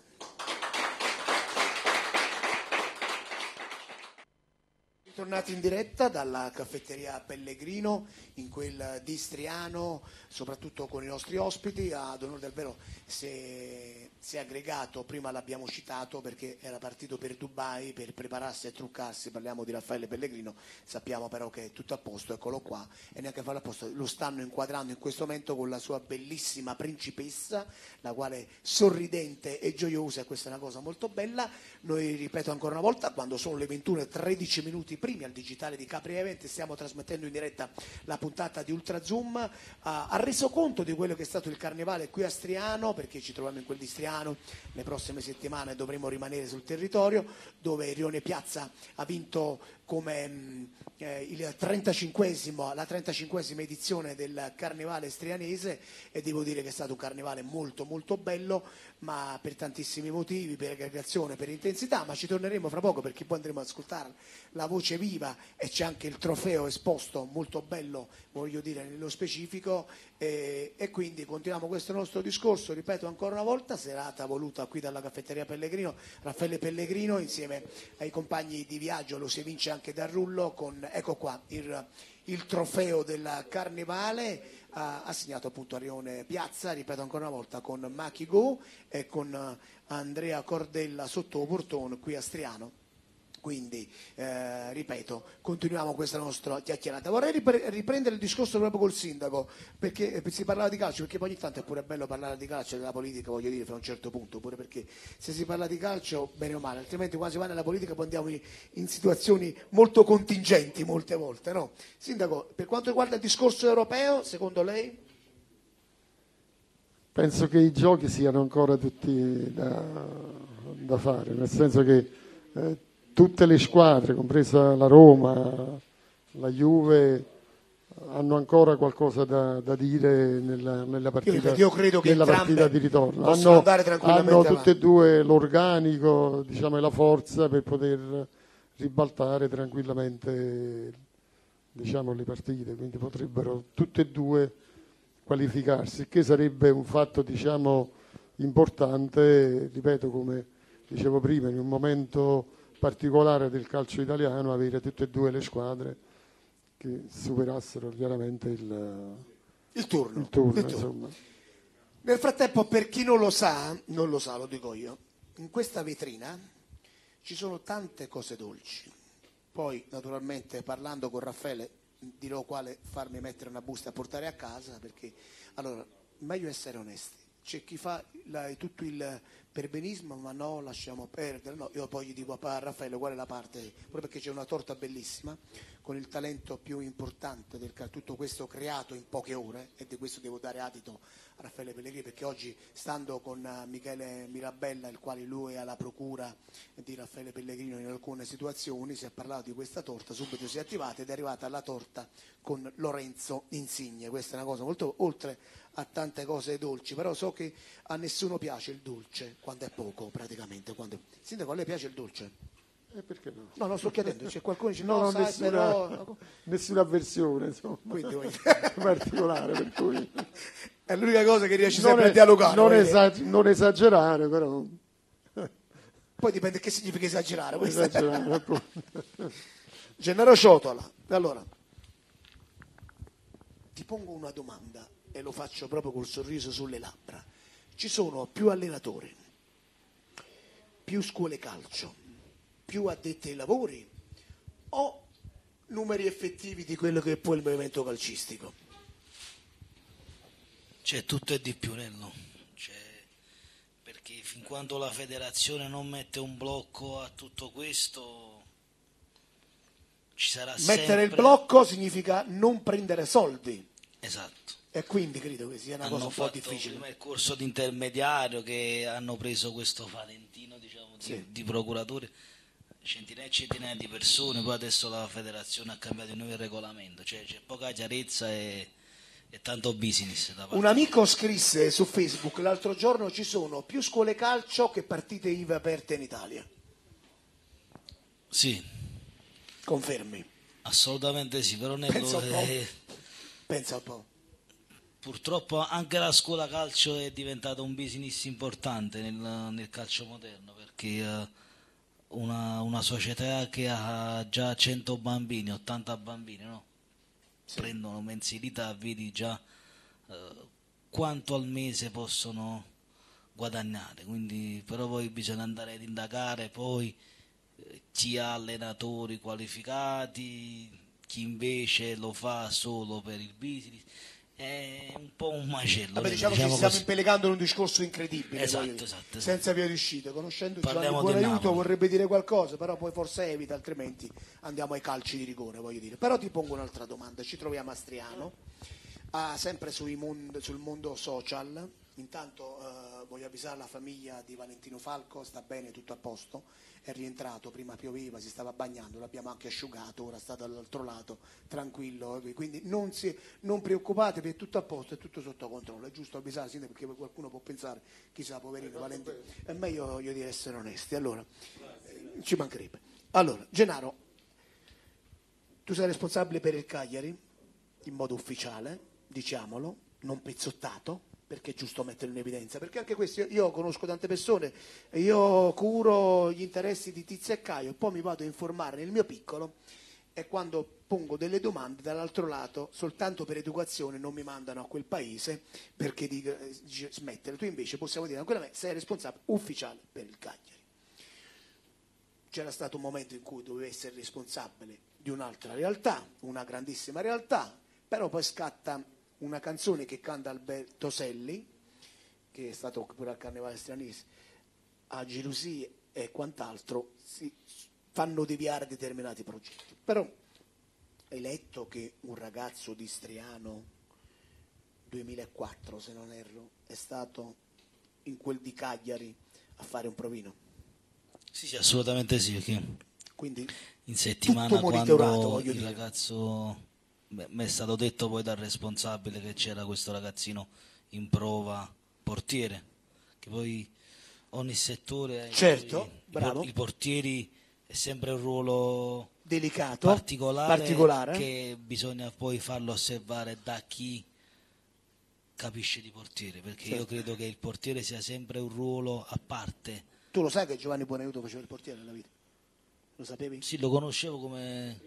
Tornati in diretta dalla caffetteria Pellegrino in quel di Striano, soprattutto con i nostri ospiti. Ad onore del vero si è, si è aggregato, prima l'abbiamo citato perché era partito per Dubai per prepararsi e truccarsi, parliamo di Raffaele Pellegrino, sappiamo però che è tutto a posto, eccolo qua, e neanche farlo a posto, lo stanno inquadrando in questo momento con la sua bellissima principessa, la quale sorridente e gioiosa, e questa è una cosa molto bella. Noi, ripeto ancora una volta, quando sono le ventuno e tredici minuti primi al digitale di Capri Event, stiamo trasmettendo in diretta la puntata di Ultra Zoom, uh, ha reso conto di quello che è stato il carnevale qui a Striano, perché ci troviamo in quel di Striano, le prossime settimane dovremo rimanere sul territorio, dove Rione Piazza ha vinto come mh, eh, il trentacinquesimo, la trentacinquesima edizione del carnevale strianese, e devo dire che è stato un carnevale molto molto bello, ma per tantissimi motivi, per aggregazione, per intensità, ma ci torneremo fra poco perché poi andremo ad ascoltare la voce viva e c'è anche il trofeo esposto molto bello, voglio dire, nello specifico, e, e quindi continuiamo questo nostro discorso, ripeto ancora una volta, serata voluta qui dalla caffetteria Pellegrino, Raffaele Pellegrino insieme ai compagni di viaggio, lo si evince anche dal rullo con, ecco qua, il, il trofeo del carnevale, ha assegnato appunto a Rione Piazza, ripeto ancora una volta, con Maki Go e con Andrea Cordella sotto Portone qui a Striano. Quindi, eh, ripeto, continuiamo questa nostra chiacchierata. Vorrei ripre- riprendere il discorso proprio col sindaco, perché eh, si parlava di calcio, perché poi ogni tanto è pure bello parlare di calcio e della politica, voglio dire, fino a un certo punto, pure perché se si parla di calcio, bene o male, altrimenti quando si va nella politica poi andiamo in, in situazioni molto contingenti molte volte, no? Sindaco, per quanto riguarda il discorso europeo, secondo lei? Penso che i giochi siano ancora tutti da, da fare, nel senso che eh, tutte le squadre, compresa la Roma, la Juve, hanno ancora qualcosa da, da dire nella, nella partita, io, io credo che nella partita di ritorno. Hanno, hanno tutte e due l'organico, diciamo, e la forza per poter ribaltare tranquillamente, diciamo, le partite, quindi potrebbero tutte e due qualificarsi, che sarebbe un fatto, diciamo, importante, ripeto, come dicevo prima, in un momento particolare del calcio italiano, avere tutte e due le squadre che superassero chiaramente il, il turno. Il turno, il turno. Insomma. Nel frattempo, per chi non lo sa, non lo sa, lo dico io, in questa vetrina ci sono tante cose dolci. Poi, naturalmente, parlando con Raffaele, dirò quale farmi mettere una busta a portare a casa, perché, allora, meglio essere onesti. C'è chi fa la, tutto il perbenismo, ma no, lasciamo perdere. No, io poi gli dico a Raffaele qual è la parte, proprio perché c'è una torta bellissima, con il talento più importante del tutto questo creato in poche ore, e di questo devo dare adito a Raffaele Pellegrini, perché oggi, stando con Michele Mirabella, il quale lui è alla procura di Raffaele Pellegrino in alcune situazioni, si è parlato di questa torta, subito si è attivata ed è arrivata la torta con Lorenzo Insigne. Questa è una cosa molto, oltre a tante cose dolci, però so che a nessuno piace il dolce quando è poco, praticamente. Quando... Sindaco, a lei piace il dolce? E perché no? No, non sto chiedendo, c'è qualcuno che dice no, no, no, sai, nessuna, però... nessuna avversione, insomma, quindi, particolare, per cui... È l'unica cosa che riesci non sempre è, a dialogare. Non, esag- non esagerare, però... Poi dipende che significa esagerare. esagerare Gennaro Ciotola, allora, ti pongo una domanda e lo faccio proprio col sorriso sulle labbra. Ci sono più allenatori, più scuole calcio, più addetti ai lavori o numeri effettivi di quello che è poi il movimento calcistico? C'è tutto e di più, Nello. C'è... perché fin quando la federazione non mette un blocco a tutto questo, ci sarà Mettere sempre... il blocco significa non prendere soldi. Esatto. E quindi credo che sia una hanno cosa un po' fatto difficile. Prima il corso di intermediario, che hanno preso questo Valentino, diciamo, di, sì. di procuratore, centinaia e centinaia di persone, poi adesso la federazione ha cambiato di nuovo il regolamento, cioè c'è poca chiarezza e, e tanto business da parte. Un amico scrisse su Facebook l'altro giorno: ci sono più scuole calcio che partite I V A aperte in Italia. Sì. Confermi? Assolutamente sì, però Pensa un po'. È... Pensa un po'. Purtroppo anche la scuola calcio è diventata un business importante nel, nel calcio moderno, perché uh, una, una società che ha già cento bambini, ottanta bambini, no? Sì. Prendono mensilità, vedi già eh, quanto al mese possono guadagnare, quindi però poi bisogna andare ad indagare poi eh, chi ha allenatori qualificati, chi invece lo fa solo per il business. È un po' un macello. Vabbè, diciamo, diciamo che ci stiamo impellegando in un discorso incredibile, esatto, esatto, esatto. senza via d'uscita. Conoscendo Parliamo Giovanni Buonaiuto vorrebbe dire qualcosa, però poi forse evita, altrimenti andiamo ai calci di rigore, voglio dire. Però ti pongo un'altra domanda. Ci troviamo a Striano, ah, sempre sui mondo, sul mondo social. Intanto eh, voglio avvisare la famiglia di Valentino Falco, sta bene, tutto a posto, è rientrato, prima pioveva, si stava bagnando, l'abbiamo anche asciugato, ora sta dall'altro lato, tranquillo, quindi non, si, non preoccupatevi, è tutto a posto, è tutto sotto controllo, è giusto avvisare, sì, perché qualcuno può pensare, chissà, poverino Valentino, è meglio, voglio dire, essere onesti, allora, eh, ci mancherebbe. Allora, Gennaro, tu sei responsabile per il Cagliari, in modo ufficiale, diciamolo, non pezzottato, perché è giusto metterlo in evidenza, perché anche questo, io, io conosco tante persone, io curo gli interessi di Tizio e Caio, poi mi vado a informare nel mio piccolo e quando pongo delle domande dall'altro lato, soltanto per educazione non mi mandano a quel paese perché dico eh, smettere, tu invece possiamo dire ancora me, sei responsabile ufficiale per il Cagliari. C'era stato un momento in cui dovevi essere responsabile di un'altra realtà, una grandissima realtà, però poi scatta una canzone che canta Alberto Selli, che è stato pure al Carnevale Strianese, a gelosie e quant'altro, si fanno deviare determinati progetti. Però hai letto che un ragazzo di Striano, duemilaquattro se non erro, è stato in quel di Cagliari a fare un provino? Sì, sì, assolutamente sì, perché quindi in settimana quando il dire. ragazzo... mi è stato detto poi dal responsabile che c'era questo ragazzino in prova portiere, che poi ogni settore certo, i, bravo. i portieri è sempre un ruolo delicato, particolare, particolare che bisogna poi farlo osservare da chi capisce di portiere, perché certo. Io credo che il portiere sia sempre un ruolo a parte. Tu lo sai che Giovanni Buonaiuto faceva il portiere nella vita? Lo sapevi? Sì, lo conoscevo come...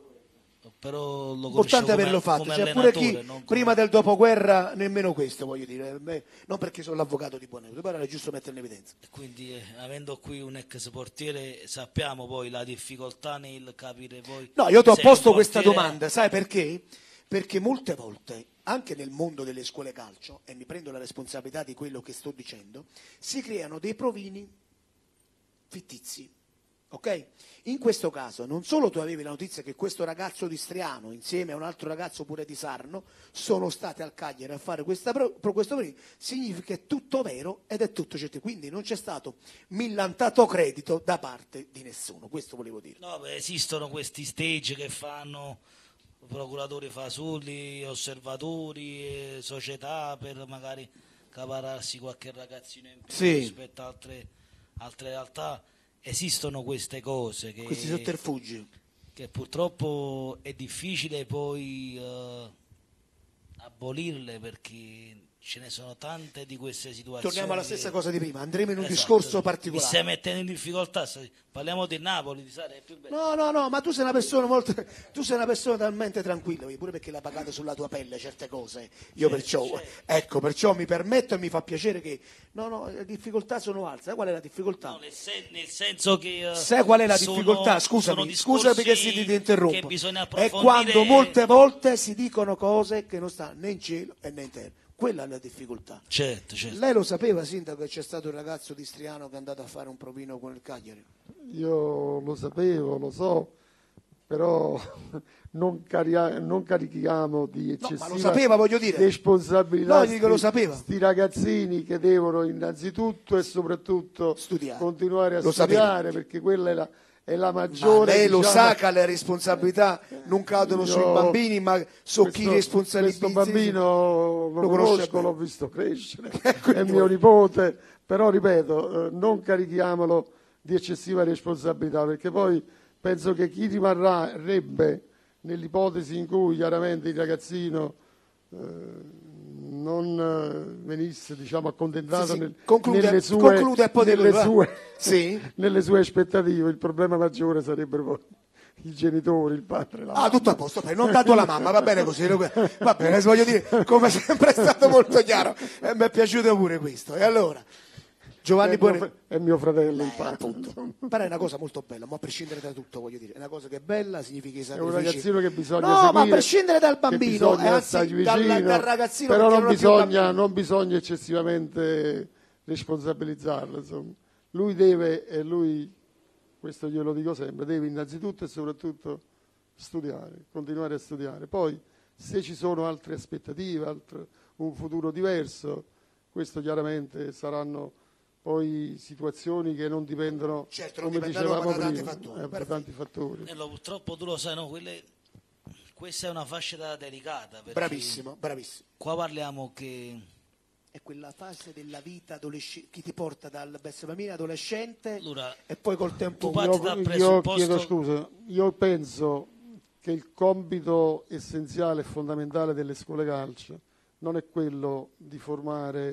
però lo importante averlo fatto, cioè pure chi come... prima del dopoguerra nemmeno questo, voglio dire, non perché sono l'avvocato di Buonaiuto, però è giusto metterlo in evidenza. E quindi eh, avendo qui un ex portiere sappiamo poi la difficoltà nel capire poi. No, io ti ho posto portiere... questa domanda, sai perché? Perché molte volte anche nel mondo delle scuole calcio, e mi prendo la responsabilità di quello che sto dicendo, si creano dei provini fittizi. Ok? In questo caso non solo tu avevi la notizia che questo ragazzo di Striano insieme a un altro ragazzo pure di Sarno sono stati al Cagliari a fare questa pro, questo provino, significa che è tutto vero ed è tutto certo, quindi non c'è stato millantato credito da parte di nessuno, questo volevo dire. No, beh, esistono questi stage che fanno procuratori fasulli, osservatori, eh, società per magari capararsi qualche ragazzino in più sì. rispetto a altre, altre realtà. Esistono queste cose che, questi sotterfugi che purtroppo è difficile poi uh, abolirle, perché ce ne sono tante di queste situazioni. Torniamo alla stessa che... cosa di prima, andremo in un esatto, discorso particolare. Mi stai mettendo in difficoltà, parliamo di Napoli, di Sare, è più bello. No, no, no, ma tu sei una persona molto, tu sei una persona talmente tranquilla, pure perché l'ha pagato sulla tua pelle certe cose. Io certo, perciò, certo. ecco, perciò mi permetto e mi fa piacere che, no, no, le difficoltà sono altre. Sai qual è la difficoltà? No, nel, sen- nel senso che... Uh, Sai qual è la sono, difficoltà? Scusami, scusami perché si ti interrompo. È quando molte volte si dicono cose che non stanno né in cielo e né in terra. Quella è la difficoltà. Certo, certo. Lei lo sapeva, sindaco, che c'è stato un ragazzo di Striano che è andato a fare un provino con il Cagliari? Io lo sapevo, lo so, però non, caria- non carichiamo di eccessiva no, ma lo sapeva, voglio dire. responsabilità. No, dico, lo sapeva. Sti ragazzini che devono innanzitutto e soprattutto studiare. continuare a lo studiare, sapeva. perché quella è la... è la maggiore. Ma lei diciamo, lo sa che le responsabilità non cadono io, sui bambini, ma su questo, chi responsabilizza. Questo bambino lo, lo conosco, l'ho visto crescere, è mio mio nipote, però ripeto, eh, non carichiamolo di eccessiva responsabilità, perché poi penso che chi rimarrebbe nell'ipotesi in cui chiaramente il ragazzino eh, non eh, venisse, diciamo, accontentato Sì, sì. nel- Conclude- nelle, sue, conclude e poi nelle, dillo, va. sue, Sì. nelle sue aspettative. Il problema maggiore sarebbero poi i genitori, il padre, la Ah, mamma. tutto a posto, beh, non tanto la mamma, va bene così, va bene, voglio dire, come sempre è stato molto chiaro e mi è piaciuto pure questo. E allora, Giovanni è, mio, Buone... fr- è mio fratello, il Eh, padre. appunto. Però è una cosa molto bella, ma a prescindere da tutto, voglio dire, è una cosa che è bella, significa i È un sacrifici. ragazzino che bisogna No, seguire, ma a prescindere dal che bambino, bisogna eh, anzi, stargli dal, vicino, dal ragazzino, però perché non non è più un bisogna, bambino. non bisogna eccessivamente responsabilizzarlo, insomma. Lui deve, e lui, questo glielo dico sempre, deve innanzitutto e soprattutto studiare, continuare a studiare. Poi, se ci sono altre aspettative, altro, un futuro diverso, questo chiaramente saranno poi situazioni che non dipendono, Certo, non come dipendono dicevamo da tanti prima, fattori, eh, da perfetto. tanti fattori. Nello, purtroppo tu lo sai, no? Quelle, questa è una fascia d'età delicata. perché Bravissimo, bravissimo. Qua parliamo che È quella fase della vita adolescente che ti porta dal bambino adolescente allora, e poi col tempo... tu parti dal Io, io presupposto- chiedo scusa, io penso che il compito essenziale e fondamentale delle scuole calcio non è quello di formare,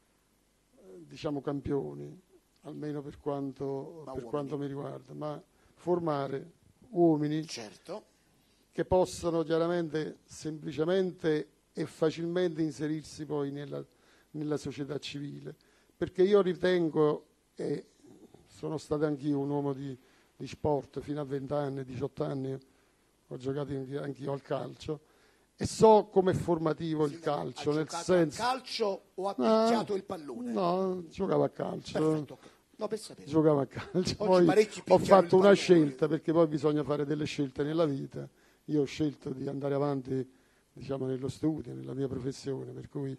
eh, diciamo, campioni, almeno per quanto, Ma per uomini. quanto mi riguarda, ma formare uomini Certo, che possano chiaramente, semplicemente e facilmente inserirsi poi nella, nella società civile. Perché io ritengo, e sono stato anch'io un uomo di, di sport fino a venti anni, diciotto anni, ho giocato anche- anch'io al calcio, e so com'è formativo il calcio, ha nel giocato senso... a calcio o ha No, picchiato il pallone? No, giocavo a calcio. Perfetto, ok. No, per sapere. Giocavo a calcio, poi parecchi ho picchiano fatto il una pallone. scelta, perché poi bisogna fare delle scelte nella vita. Io ho scelto di andare avanti, diciamo, nello studio, nella mia professione, per cui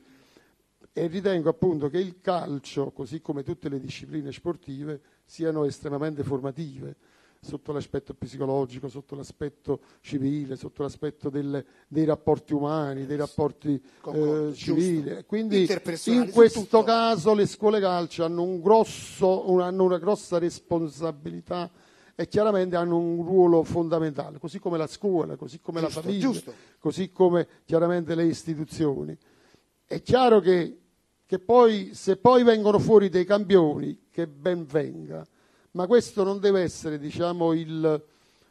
e ritengo appunto che il calcio, così come tutte le discipline sportive, siano estremamente formative sotto l'aspetto psicologico, sotto l'aspetto civile, sotto l'aspetto delle- dei rapporti umani, dei rapporti Concordo, eh, civili. giusto. Quindi Interpersonali, in su questo tutto. caso le scuole calcio hanno, un grosso, un- hanno una grossa responsabilità e chiaramente hanno un ruolo fondamentale, così come la scuola, così come Giusto, la famiglia, giusto. così come chiaramente le istituzioni. È chiaro che, che poi, se poi vengono fuori dei campioni, che ben venga, ma questo non deve essere, diciamo, il,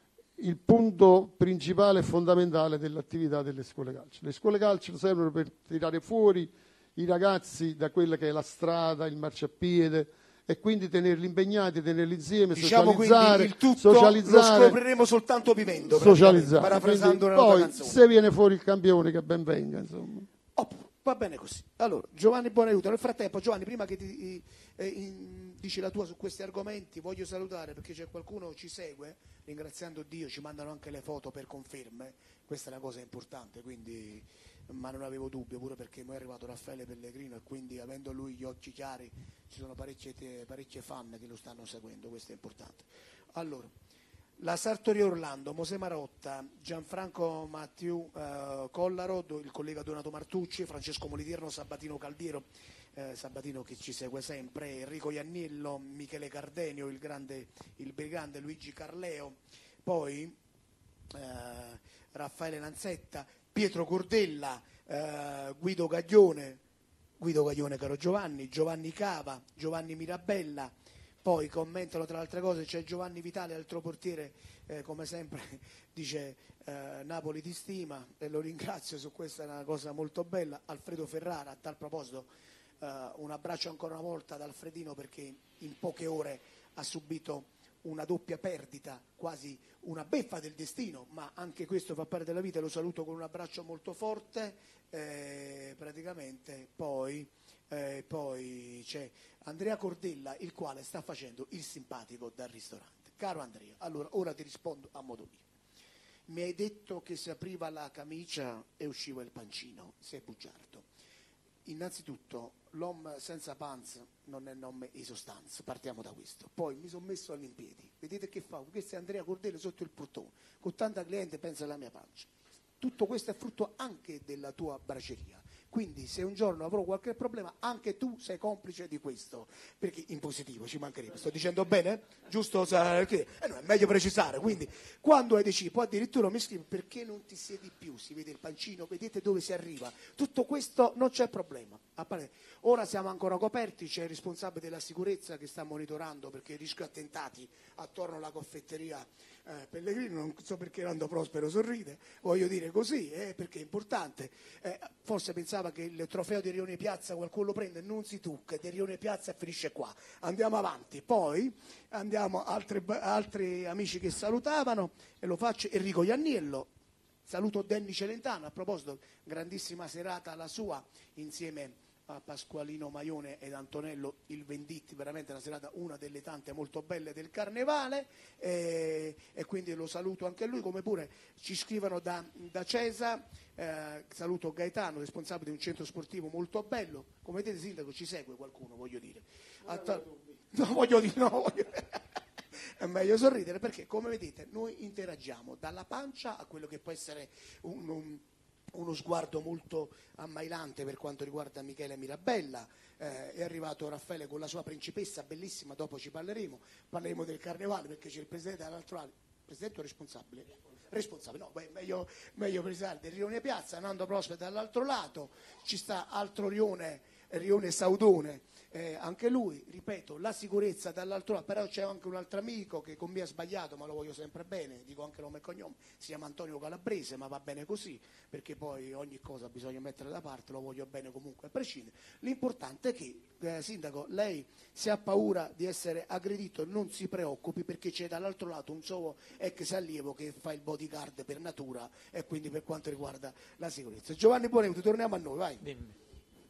il punto principale e fondamentale dell'attività delle scuole calcio. Le scuole calcio servono per tirare fuori i ragazzi da quella che è la strada, il marciapiede, e quindi tenerli impegnati, tenerli insieme, Diciamo quindi socializzare, il tutto lo socializzare, scopriremo soltanto vivendo, socializzare. parafrasando Quindi una nota poi, canzone. se viene fuori il campione, che ben venga, insomma. Oh, va bene così. Allora, Giovanni Buonaiuto, nel frattempo, Giovanni, prima che ti eh, in- dici la tua su questi argomenti, voglio salutare perché c'è qualcuno che ci segue, ringraziando Dio, ci mandano anche le foto per conferme, questa è una cosa importante, quindi, ma non avevo dubbio, pure perché mi è arrivato Raffaele Pellegrino e quindi avendo lui gli occhi chiari ci sono parecchie, te- parecchie fan che lo stanno seguendo, questo è importante. Allora, la Sartori Orlando, Mosè Marotta, Gianfranco Mattiu eh, Collaro, do- il collega Donato Martucci, Francesco Moliterno, Sabatino Caldiero, eh, Sabatino che ci segue sempre, Enrico Iannillo, Michele Cardenio, il grande, il bel grande Luigi Carleo, poi eh, Raffaele Lanzetta, Pietro Cordella, eh, Guido Gaglione, Guido Gaglione caro Giovanni, Giovanni Cava, Giovanni Mirabella. Poi commentano tra le altre cose, c'è Giovanni Vitale, altro portiere, eh, come sempre dice eh, Napoli ti stima e lo ringrazio su questa, è una cosa molto bella. Alfredo Ferrara, a tal proposito eh, un abbraccio ancora una volta ad Alfredino perché in poche ore ha subito una doppia perdita, quasi una beffa del destino, ma anche questo fa parte della vita, lo saluto con un abbraccio molto forte, eh, praticamente poi... Eh, poi c'è Andrea Cordella, il quale sta facendo il simpatico dal ristorante. Caro Andrea, allora ora ti rispondo a modo mio. Mi hai detto che si apriva la camicia e usciva il pancino, sei bugiardo. Innanzitutto l'uomo senza panza non è nome di sostanza, partiamo da questo. Poi mi sono messo all'impiedi, vedete che fa? Questo è Andrea Cordella sotto il portone, con tanta cliente pensa alla mia pancia. Tutto questo è frutto anche della tua braceria. Quindi se un giorno avrò qualche problema, anche tu sei complice di questo, perché in positivo ci mancherebbe. Sto dicendo bene? Giusto? Perché? Eh no, è meglio precisare. Quindi quando hai deciso, poi addirittura mi scrive perché non ti siedi più, si vede il pancino, vedete dove si arriva. Tutto questo non c'è problema. Ora siamo ancora coperti, c'è il responsabile della sicurezza che sta monitorando perché il rischio attentati attorno alla caffetteria eh, Pellegrino, non so perché Lando Prospero sorride, voglio dire così, eh, perché è importante. Eh, forse pensava che il trofeo di Rione Piazza qualcuno lo prende, non si tocca, di Rione Piazza finisce qua. Andiamo avanti, poi andiamo altri, altri amici che salutavano e lo faccio Enrico Ianniello. Saluto Danny Celentano, a proposito, grandissima serata la sua insieme a Pasqualino Maione ed Antonello il Venditti, veramente una serata, una delle tante molto belle del Carnevale, e, e quindi lo saluto anche lui, come pure ci scrivono da, da Cesa, eh, saluto Gaetano, responsabile di un centro sportivo molto bello, come vedete sindaco ci segue qualcuno, voglio dire. Atta- no, voglio dire, no, voglio è meglio sorridere perché come vedete noi interagiamo dalla pancia a quello che può essere un, un uno sguardo molto ammailante per quanto riguarda Michele Mirabella, eh, è arrivato Raffaele con la sua principessa bellissima, dopo ci parleremo, parleremo del Carnevale perché c'è il presidente dall'altro lato, presidente o responsabile? Responsabile, no, beh, meglio, meglio presidente del Rione Piazza, Nando Prospero dall'altro lato, ci sta altro Rione, Rione Saudone, eh, anche lui, ripeto, la sicurezza dall'altro lato, però c'è anche un altro amico che con me ha sbagliato, ma lo voglio sempre bene, dico anche nome e cognome, si chiama Antonio Calabrese, ma va bene così, perché poi ogni cosa bisogna mettere da parte, lo voglio bene comunque a prescindere. L'importante è che, eh, sindaco, lei se ha paura di essere aggredito non si preoccupi perché c'è dall'altro lato un suo ex allievo che fa il bodyguard per natura e quindi per quanto riguarda la sicurezza. Giovanni Buonaiuto, torniamo a noi, vai. Dimmi.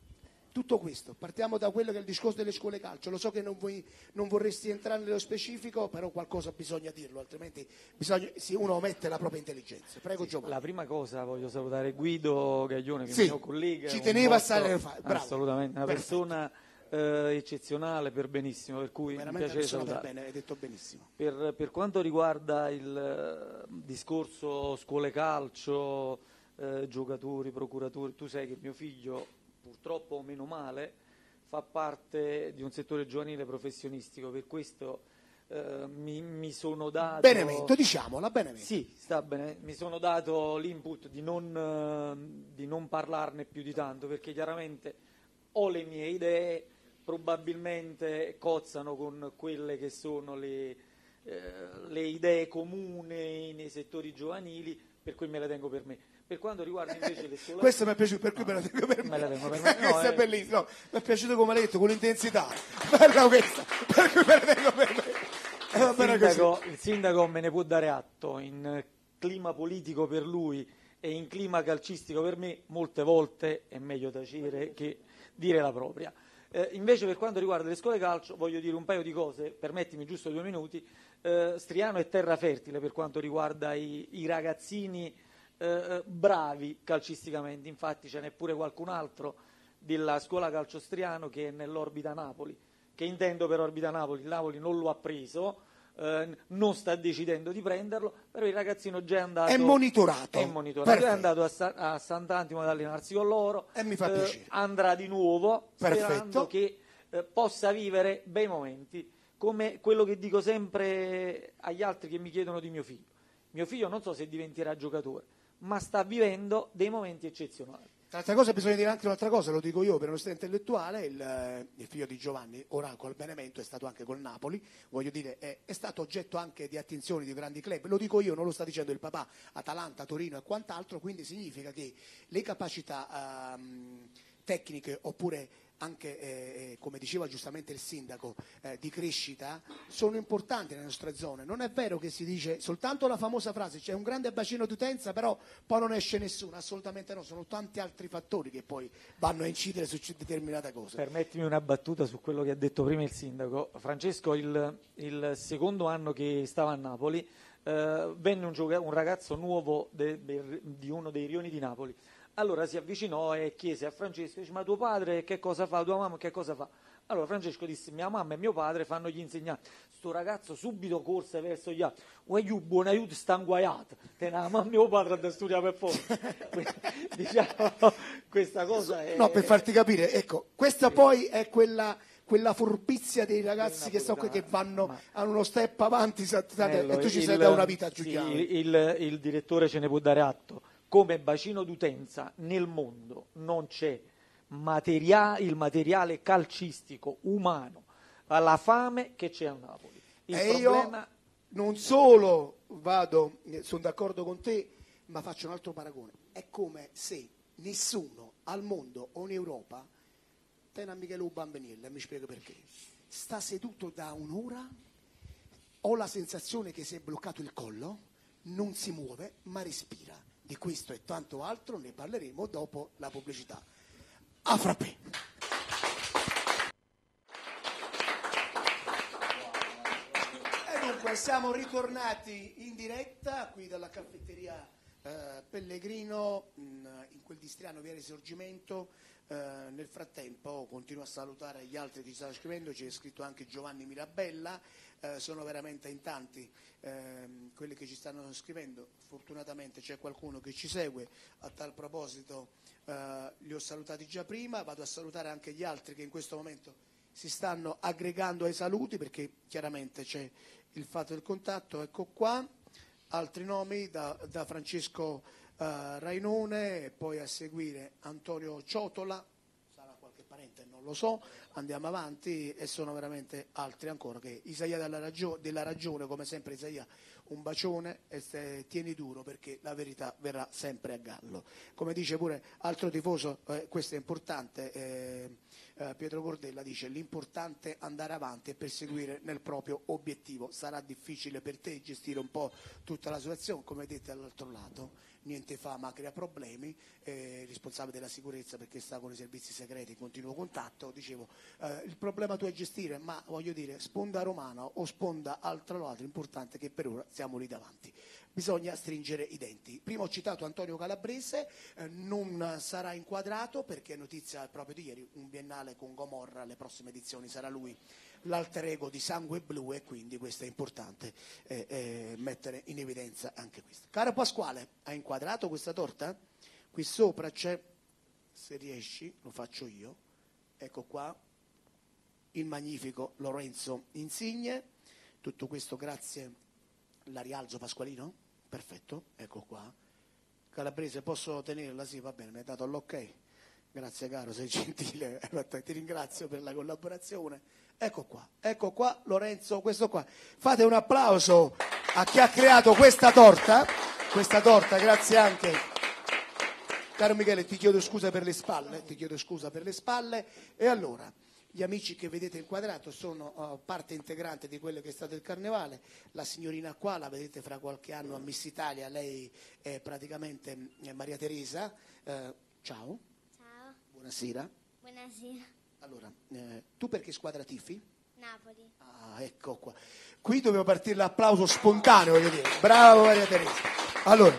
Tutto questo, partiamo da quello che è il discorso delle scuole calcio, lo so che non, vuoi, non vorresti entrare nello specifico, però qualcosa bisogna dirlo, altrimenti bisogna, sì, uno omette la propria intelligenza. Prego sì, Giovanni. La prima cosa voglio salutare Guido Gaglione, che sì, è il mio collega. Ci teneva a stare, bravo. Assolutamente, una Perfetto. persona eh, eccezionale, per benissimo, per cui veramente mi piace salutare. Per bene, hai detto benissimo. Per, per quanto riguarda il uh, discorso scuole calcio, eh, giocatori, procuratori, tu sai che mio figlio purtroppo o meno male fa parte di un settore giovanile professionistico, per questo eh, mi, mi sono dato Benevento, diciamola, Benevento. Sì, sta bene, mi sono dato l'input di non, eh, di non parlarne più di tanto, perché chiaramente ho le mie idee, probabilmente cozzano con quelle che sono le, eh, le idee comuni nei settori giovanili, per cui me le tengo per me. Per quanto riguarda invece le scuole... Questo mi è piaciuto, per cui me la tengo per me. me la tengo per me. No, Questo eh. è bellissimo. No, mi è piaciuto come l'hai detto, con l'intensità. Bella questa, per cui me la tengo per me. Il sindaco, il sindaco me ne può dare atto, in clima politico per lui e in clima calcistico per me, molte volte è meglio tacere che dire la propria. Eh, invece per quanto riguarda le scuole calcio voglio dire un paio di cose, permettimi giusto due minuti. Eh, Striano è terra fertile per quanto riguarda i, i ragazzini eh, bravi calcisticamente, infatti ce n'è pure qualcun altro della scuola calcio Striano che è nell'orbita Napoli, che intendo per orbita Napoli, il Napoli non lo ha preso, eh, non sta decidendo di prenderlo, però il ragazzino già è andato, è monitorato, è, monitorato, è andato a, Sa- a Sant'Antimo ad allenarsi con loro, e mi fa eh, piacere. andrà di nuovo, Perfetto. sperando che eh, possa vivere bei momenti, come quello che dico sempre agli altri che mi chiedono di mio figlio. Mio figlio non so se diventerà giocatore, ma sta vivendo dei momenti eccezionali. Tra altre cose bisogna dire anche un'altra cosa, lo dico io per onestà intellettuale, il, il figlio di Giovanni, ora col Benevento, è stato anche col Napoli, voglio dire, è, è stato oggetto anche di attenzioni di grandi club, lo dico io, non lo sta dicendo il papà, Atalanta, Torino e quant'altro, quindi significa che le capacità um, tecniche oppure anche, eh, come diceva giustamente il sindaco, eh, di crescita, sono importanti nelle nostre zone. Non è vero che si dice soltanto la famosa frase c'è un grande bacino d'utenza però poi non esce nessuno, assolutamente no, sono tanti altri fattori che poi vanno a incidere su determinate cose. Permettimi una battuta su quello che ha detto prima il sindaco. Francesco, il, il secondo anno che stava a Napoli, eh, venne un, gioca- un ragazzo nuovo de- de- di uno dei rioni di Napoli. Allora si avvicinò e chiese a Francesco, dice, ma tuo padre che cosa fa, tua mamma che cosa fa? Allora Francesco disse, mia mamma e mio padre fanno gli insegnanti. Sto ragazzo subito corse verso gli altri. Uè, io buon aiuto, sta inguaiato. Te la mamma e mio padre da studiare per forza. Diciamo, questa cosa è... No, per farti capire, ecco, questa poi è quella... quella furbizia dei ragazzi che, so, che vanno ma... hanno uno step avanti Nello, e tu ci il, sei da una vita a sì, giudiare. il, il direttore ce ne può dare atto. Come bacino d'utenza nel mondo non c'è materia- il materiale calcistico umano alla fame che c'è a Napoli. Il e problema... io non solo vado, sono d'accordo con te, ma faccio un altro paragone. È come se nessuno al mondo o in Europa, Tena Michele Bambiniella, mi spiego perché, sta seduto da un'ora, ho la sensazione che si è bloccato il collo, non si muove ma respira. Di questo e tanto altro ne parleremo dopo la pubblicità. A frappè! E dunque siamo ritornati in diretta qui dalla caffetteria eh, Pellegrino in, in quel di Striano, via Risorgimento. Eh, nel frattempo continuo a salutare gli altri che ci stanno scrivendo, c'è scritto anche Giovanni Mirabella, eh, sono veramente in tanti eh, quelli che ci stanno scrivendo, fortunatamente c'è qualcuno che ci segue, a tal proposito eh, li ho salutati già prima, vado a salutare anche gli altri che in questo momento si stanno aggregando ai saluti perché chiaramente c'è il fatto del contatto, ecco qua, altri nomi da, da Francesco Uh, Rainone e poi a seguire Antonio Ciotola, sarà qualche parente, non lo so, andiamo avanti e sono veramente altri ancora che Isaia della, ragio- della ragione, come sempre Isaia, un bacione e se, tieni duro perché la verità verrà sempre a gallo. Come dice pure altro tifoso, eh, questo è importante, eh, eh, Pietro Cordella dice l'importante è andare avanti e perseguire nel proprio obiettivo, sarà difficile per te gestire un po' tutta la situazione, come detto dall'altro lato. Niente fa ma crea problemi, eh, responsabile della sicurezza perché sta con i servizi segreti in continuo contatto, dicevo, eh, il problema tu è gestire, ma voglio dire, sponda romana o sponda altro lato, l'importante è che per ora siamo lì davanti. Bisogna stringere i denti. Prima ho citato Antonio Calabrese, eh, non sarà inquadrato perché è notizia proprio di ieri, un biennale con Gomorra, le prossime edizioni sarà lui l'alter ego di Sangue Blu e quindi questo è importante eh, eh, mettere in evidenza anche questo. Caro Pasquale, hai inquadrato questa torta? Qui sopra c'è, se riesci, lo faccio io, ecco qua, il magnifico Lorenzo Insigne, tutto questo grazie, la rialzo Pasqualino? Perfetto, ecco qua. Calabrese, posso tenerla? Sì, va bene, mi hai dato l'ok. Grazie caro, sei gentile, ti ringrazio per la collaborazione. Ecco qua, ecco qua Lorenzo, questo qua. Fate un applauso a chi ha creato questa torta, questa torta, grazie anche. Caro Michele, ti chiedo scusa per le spalle, ti chiedo scusa per le spalle. E allora, gli amici che vedete inquadrato sono uh, parte integrante di quello che è stato il carnevale. La signorina qua, la vedete fra qualche anno a Miss Italia, lei è praticamente eh, Maria Teresa. Uh, ciao. Ciao. Buonasera. Buonasera. Allora, eh, tu perché squadra tifi? Napoli. Ah, ecco qua. Qui doveva partire l'applauso spontaneo, voglio dire. Bravo Maria Teresa. Allora,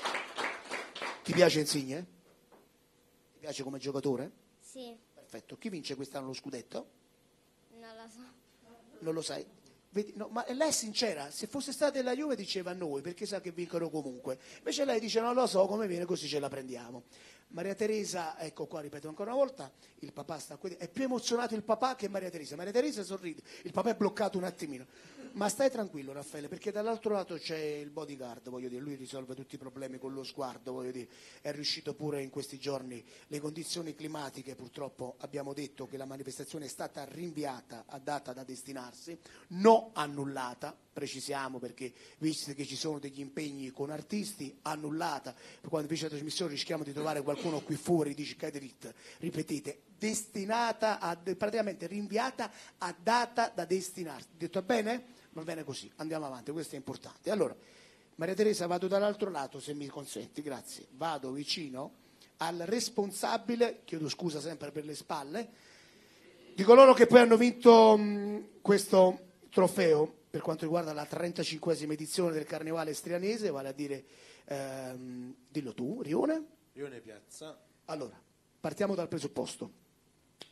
ti piace Insigne? Ti piace come giocatore? Sì. Perfetto. Chi vince quest'anno lo scudetto? Non lo so. Non lo sai? Vedi, no, ma lei è sincera, se fosse stata la Juve diceva a noi, perché sa che vincono comunque. Invece lei dice non lo so, come viene così ce la prendiamo. Maria Teresa, ecco qua, ripeto ancora una volta, il papà sta qui, è più emozionato il papà che Maria Teresa. Maria Teresa sorride, il papà è bloccato un attimino. Ma stai tranquillo Raffaele, perché dall'altro lato c'è il bodyguard, voglio dire, lui risolve tutti i problemi con lo sguardo, voglio dire, è riuscito pure in questi giorni, le condizioni climatiche, purtroppo abbiamo detto che la manifestazione è stata rinviata a data da destinarsi, no annullata, precisiamo perché visto che ci sono degli impegni con artisti, annullata, quando invece la trasmissione rischiamo di trovare qualcuno qui fuori, dice Caterit, ripetete, destinata, a, praticamente rinviata a data da destinarsi. Detto bene? Va bene così, andiamo avanti, questo è importante. Allora, Maria Teresa, vado dall'altro lato, se mi consenti, grazie. Vado vicino al responsabile, chiedo scusa sempre per le spalle, di coloro che poi hanno vinto mh, questo trofeo per quanto riguarda la trentacinquesima edizione del Carnevale Strianese, vale a dire, ehm, dillo tu, Rione? Rione Piazza. Allora, partiamo dal presupposto.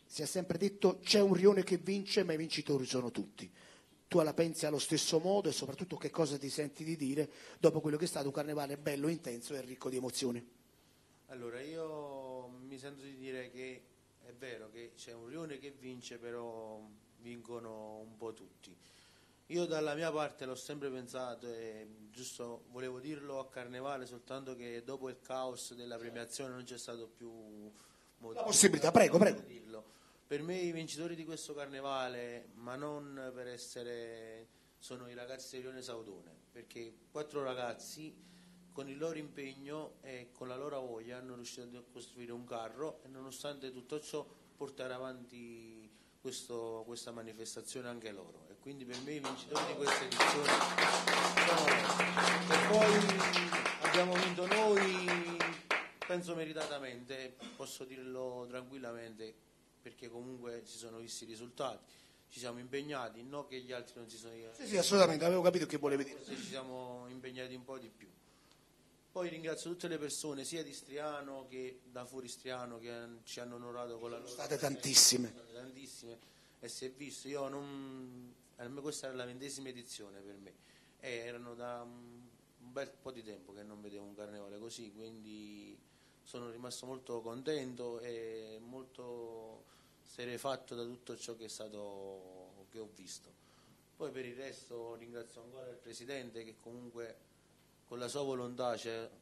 si è sempre detto c'è un rione che vince, ma i vincitori sono tutti. Tu la pensi allo stesso modo e soprattutto che cosa ti senti di dire dopo quello che è stato un carnevale bello, intenso e ricco di emozioni? Allora, io mi sento di dire che è vero che c'è un rione che vince, però vincono un po' tutti. Io dalla mia parte l'ho sempre pensato e giusto volevo dirlo a Carnevale, soltanto che dopo il caos della premiazione non c'è stato più motivo. La possibilità, prego, prego. Di dirlo. Per me i vincitori di questo Carnevale, ma non per essere, sono i ragazzi di Rione Saudone, perché quattro ragazzi con il loro impegno e con la loro voglia hanno riuscito a costruire un carro e nonostante tutto ciò portare avanti questo, questa manifestazione anche loro. E quindi per me i vincitori di questa edizione sono loro. E poi abbiamo vinto noi, penso meritatamente, posso dirlo tranquillamente, perché comunque si sono visti i risultati, ci siamo impegnati, non che gli altri non si sono... Sì, sì, assolutamente, avevo capito che volevi dire. Ci siamo impegnati un po' di più. Poi ringrazio tutte le persone, sia di Striano che da fuori Striano, che ci hanno onorato con la loro... State tantissime. State tantissime, e si è visto, io non... A me questa era la ventesima edizione per me, e erano da un bel po' di tempo che non vedevo un carnevale così, quindi sono rimasto molto contento e molto serefatto da tutto ciò che è stato, che ho visto. Poi per il resto ringrazio ancora il Presidente che comunque con la sua volontà ci ha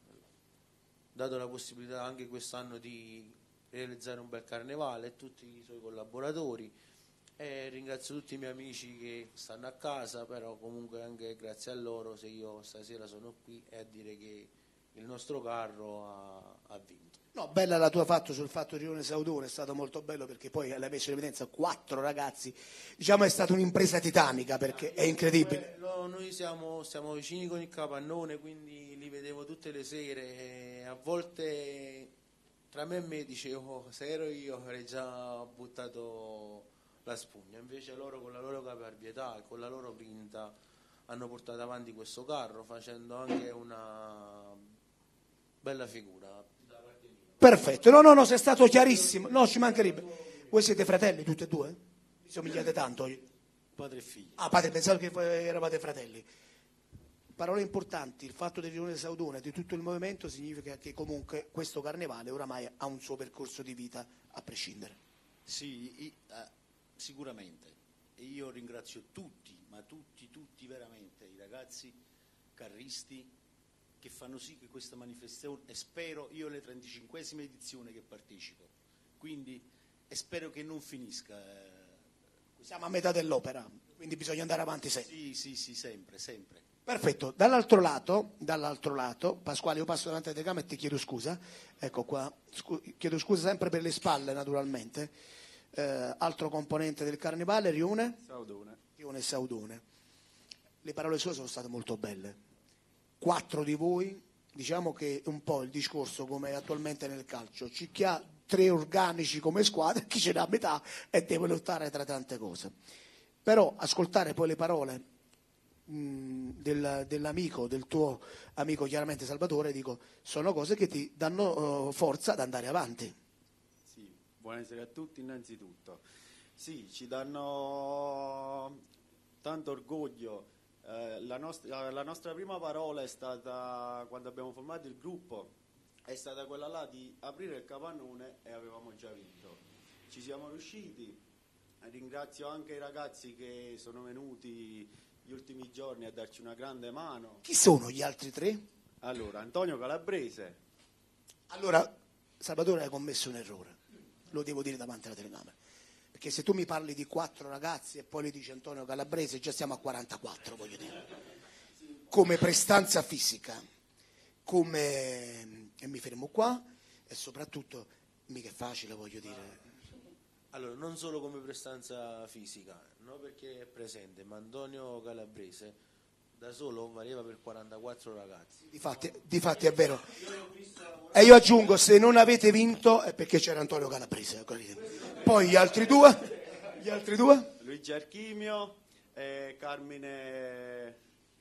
dato la possibilità anche quest'anno di realizzare un bel carnevale, e tutti i suoi collaboratori, e ringrazio tutti i miei amici che stanno a casa, però comunque anche grazie a loro se io stasera sono qui e a dire che il nostro carro ha, ha vinto. No, bella la tua fatto sul fatto di Rione Saudone, è stato molto bello perché poi l'hai messo in evidenza quattro ragazzi, diciamo è stata un'impresa titanica perché è incredibile. No, noi siamo, siamo vicini con il capannone, quindi li vedevo tutte le sere e a volte tra me e me dicevo se ero io avrei già buttato la spugna, invece loro con la loro caparbietà e con la loro grinta hanno portato avanti questo carro facendo anche una bella figura. Perfetto, no, no, no, sei stato chiarissimo, no, ci mancherebbe. Voi siete fratelli tutti e due? Vi somigliate tanto? Padre e figlio. Ah, padre, pensavo che eravate fratelli. Parole importanti, il fatto del Rione Saudone e di tutto il movimento significa che comunque questo carnevale oramai ha un suo percorso di vita a prescindere. Sì, i- eh, sicuramente. E io ringrazio tutti, ma tutti, tutti veramente, i ragazzi carristi che fanno sì che questa manifestazione, e spero, io è la trentacinquesima edizione che partecipo, quindi e spero che non finisca. eh, Siamo a metà dell'opera, quindi bisogna andare avanti sempre. Sì, sì, sì, sempre, sempre. Perfetto, dall'altro lato, dall'altro lato, Pasquale, io passo davanti alla telecamera e ti chiedo scusa, ecco qua, Scu- chiedo scusa sempre per le spalle naturalmente, eh, altro componente del carnevale, Rione? Saudone. Rione Saudone. Le parole sue sono state molto belle, quattro di voi, diciamo che è un po' il discorso come è attualmente nel calcio, c'è chi ha tre organici come squadra, chi ce n'ha a metà e deve lottare tra tante cose, però ascoltare poi le parole Del, dell'amico, del tuo amico chiaramente Salvatore, dico, sono cose che ti danno uh, forza ad andare avanti. Sì, buonasera a tutti innanzitutto. Sì, ci danno tanto orgoglio. Eh, la, nostra, la nostra prima parola è stata, quando abbiamo formato il gruppo, è stata quella là di aprire il capannone e avevamo già vinto. Ci siamo riusciti. Ringrazio anche i ragazzi che sono venuti gli ultimi giorni a darci una grande mano. Chi sono gli altri tre? Allora, Antonio Calabrese. Allora, Salvatore ha commesso un errore, lo devo dire davanti alla telecamera, perché se tu mi parli di quattro ragazzi e poi le dici Antonio Calabrese, già siamo a quarantaquattro, voglio dire, come prestanza fisica, come, e mi fermo qua, e soprattutto mica è facile, voglio dire. Allora, non solo come prestanza fisica, no perché è presente, ma Antonio Calabrese da solo valeva per quarantaquattro ragazzi. Difatti, difatti è vero. E io aggiungo, se non avete vinto è perché c'era Antonio Calabrese. Poi gli altri due, gli altri due? Luigi Archimio, e Carmine,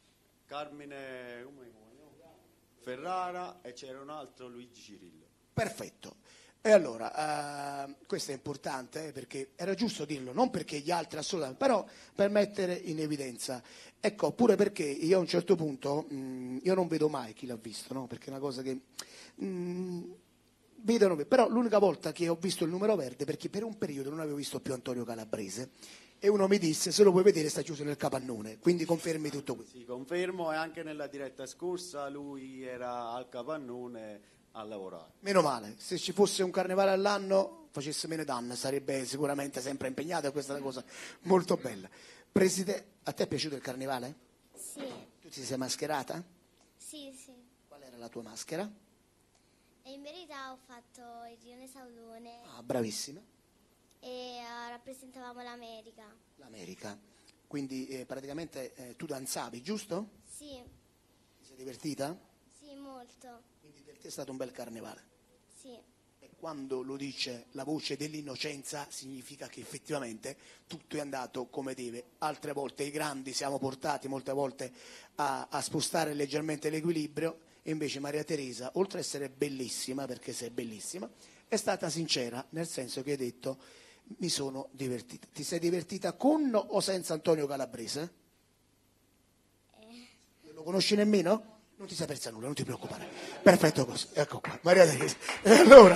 Carmine come Ferrara, e c'era un altro, Luigi Cirillo. Perfetto. E allora, eh, questo è importante eh, perché era giusto dirlo, non perché gli altri assolutamente, però per mettere in evidenza. Ecco, pure perché io a un certo punto, mh, io non vedo mai chi l'ha visto, no? Perché è una cosa che... Mh, vedono, però l'unica volta che ho visto il numero verde, perché per un periodo non avevo visto più Antonio Calabrese, e uno mi disse, se lo puoi vedere sta chiuso nel capannone, quindi confermi tutto questo. Sì, confermo, e anche nella diretta scorsa lui era al capannone a lavorare. Meno male, se ci fosse un carnevale all'anno facesse meno danno, sarebbe sicuramente sempre impegnato, e questa è una cosa molto bella. Presidente, a te è piaciuto il carnevale? Sì. Tu ti sei mascherata? Sì, sì. Qual era la tua maschera? E in verità ho fatto il rione Saulone. Ah, bravissima. E uh, rappresentavamo l'America. L'America. Quindi eh, praticamente eh, tu danzavi, giusto? Sì. Ti sei divertita? Sì, molto. Quindi per te è stato un bel carnevale. Sì. E quando lo dice la voce dell'innocenza significa che effettivamente tutto è andato come deve. Altre volte i grandi siamo portati molte volte a, a spostare leggermente l'equilibrio, e invece Maria Teresa, oltre ad essere bellissima, perché sei bellissima, è stata sincera, nel senso che hai detto mi sono divertita. Ti sei divertita con o senza Antonio Calabrese? Eh. Non lo conosci nemmeno? Non ti sei persa nulla, non ti preoccupare. Perfetto così, ecco qua, Maria Teresa. E allora,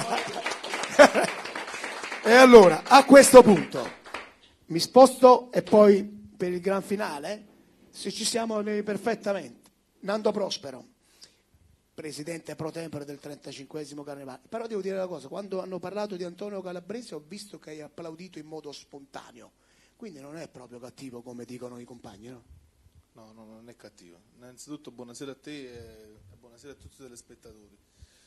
e allora, a questo punto, mi sposto e poi per il gran finale, se ci siamo perfettamente. Nando Prospero, presidente pro tempore del trentacinquesimo Carnevale. Però devo dire una cosa, quando hanno parlato di Antonio Calabrese ho visto che hai applaudito in modo spontaneo, quindi non è proprio cattivo come dicono i compagni, no? No, no, non è cattivo. Innanzitutto buonasera a te e buonasera a tutti i telespettatori.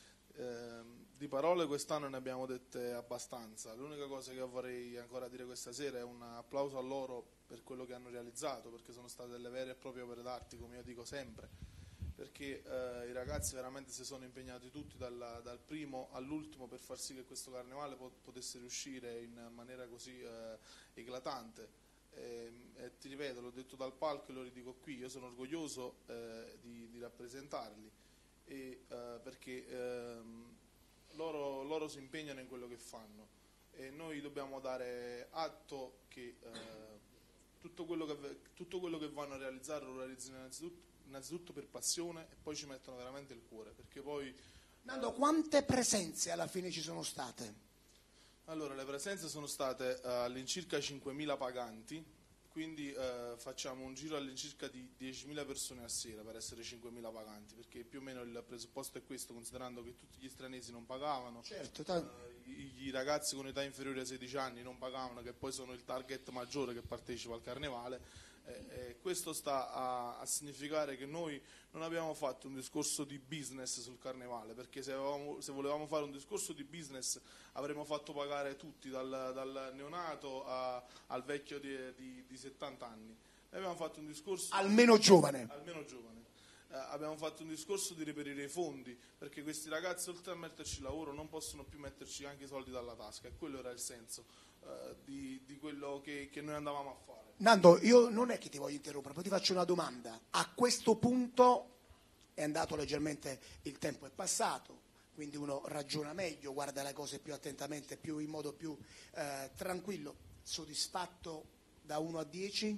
Eh, di parole quest'anno ne abbiamo dette abbastanza. L'unica cosa che vorrei ancora dire questa sera è un applauso a loro per quello che hanno realizzato, perché sono state delle vere e proprie opere d'arte, come io dico sempre, perché eh, i ragazzi veramente si sono impegnati tutti dal, dal primo all'ultimo per far sì che questo carnevale potesse riuscire in maniera così eh, eclatante. E, e ti ripeto, l'ho detto dal palco e lo ridico qui, io sono orgoglioso eh, di, di rappresentarli, e, eh, perché ehm, loro, loro si impegnano in quello che fanno, e noi dobbiamo dare atto che eh, tutto, quello che tutto quello che vanno a realizzare lo realizzano innanzitutto, innanzitutto per passione, e poi ci mettono veramente il cuore, perché poi... Nando, quante presenze alla fine ci sono state? Allora, le presenze sono state uh, all'incirca cinquemila paganti, quindi uh, facciamo un giro all'incirca di diecimila persone a sera per essere cinquemila paganti, perché più o meno il presupposto è questo, considerando che tutti gli stranesi non pagavano, certo, uh, i, i ragazzi con età inferiore ai sedici anni non pagavano, che poi sono il target maggiore che partecipa al carnevale. Eh, questo sta a, a significare che noi non abbiamo fatto un discorso di business sul carnevale, perché se, avevamo, se volevamo fare un discorso di business avremmo fatto pagare tutti, dal, dal neonato a, al vecchio di, di, di settanta anni. Noi abbiamo fatto un discorso almeno giovane, almeno giovane. Eh, abbiamo fatto un discorso di reperire i fondi, perché questi ragazzi oltre a metterci lavoro non possono più metterci anche i soldi dalla tasca, e quello era il senso eh, di, di quello che, che noi andavamo a fare. Nando, io non è che ti voglio interrompere, poi ti faccio una domanda. A questo punto è andato leggermente, il tempo è passato, quindi uno ragiona meglio, guarda le cose più attentamente, più in modo più eh, tranquillo. Soddisfatto da uno a dieci?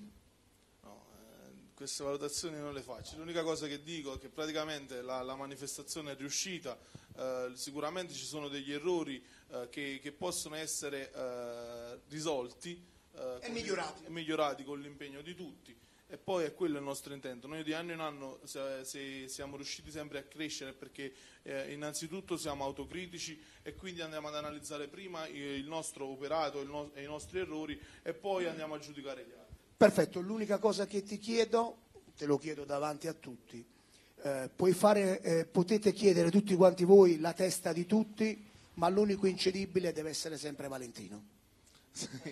No, eh, queste valutazioni non le faccio. L'unica cosa che dico è che praticamente la, la manifestazione è riuscita, eh, sicuramente ci sono degli errori eh, che, che possono essere eh, risolti, Uh, e migliorati. migliorati con l'impegno di tutti, e poi è quello il nostro intento. Noi di anno in anno se, se siamo riusciti sempre a crescere, perché eh, innanzitutto siamo autocritici, e quindi andiamo ad analizzare prima il nostro operato il no- e i nostri errori, e poi andiamo a giudicare gli altri. Perfetto, l'unica cosa che ti chiedo, te lo chiedo davanti a tutti, eh, puoi fare, eh, potete chiedere tutti quanti voi la testa di tutti, ma l'unico incedibile deve essere sempre Valentino. Sì.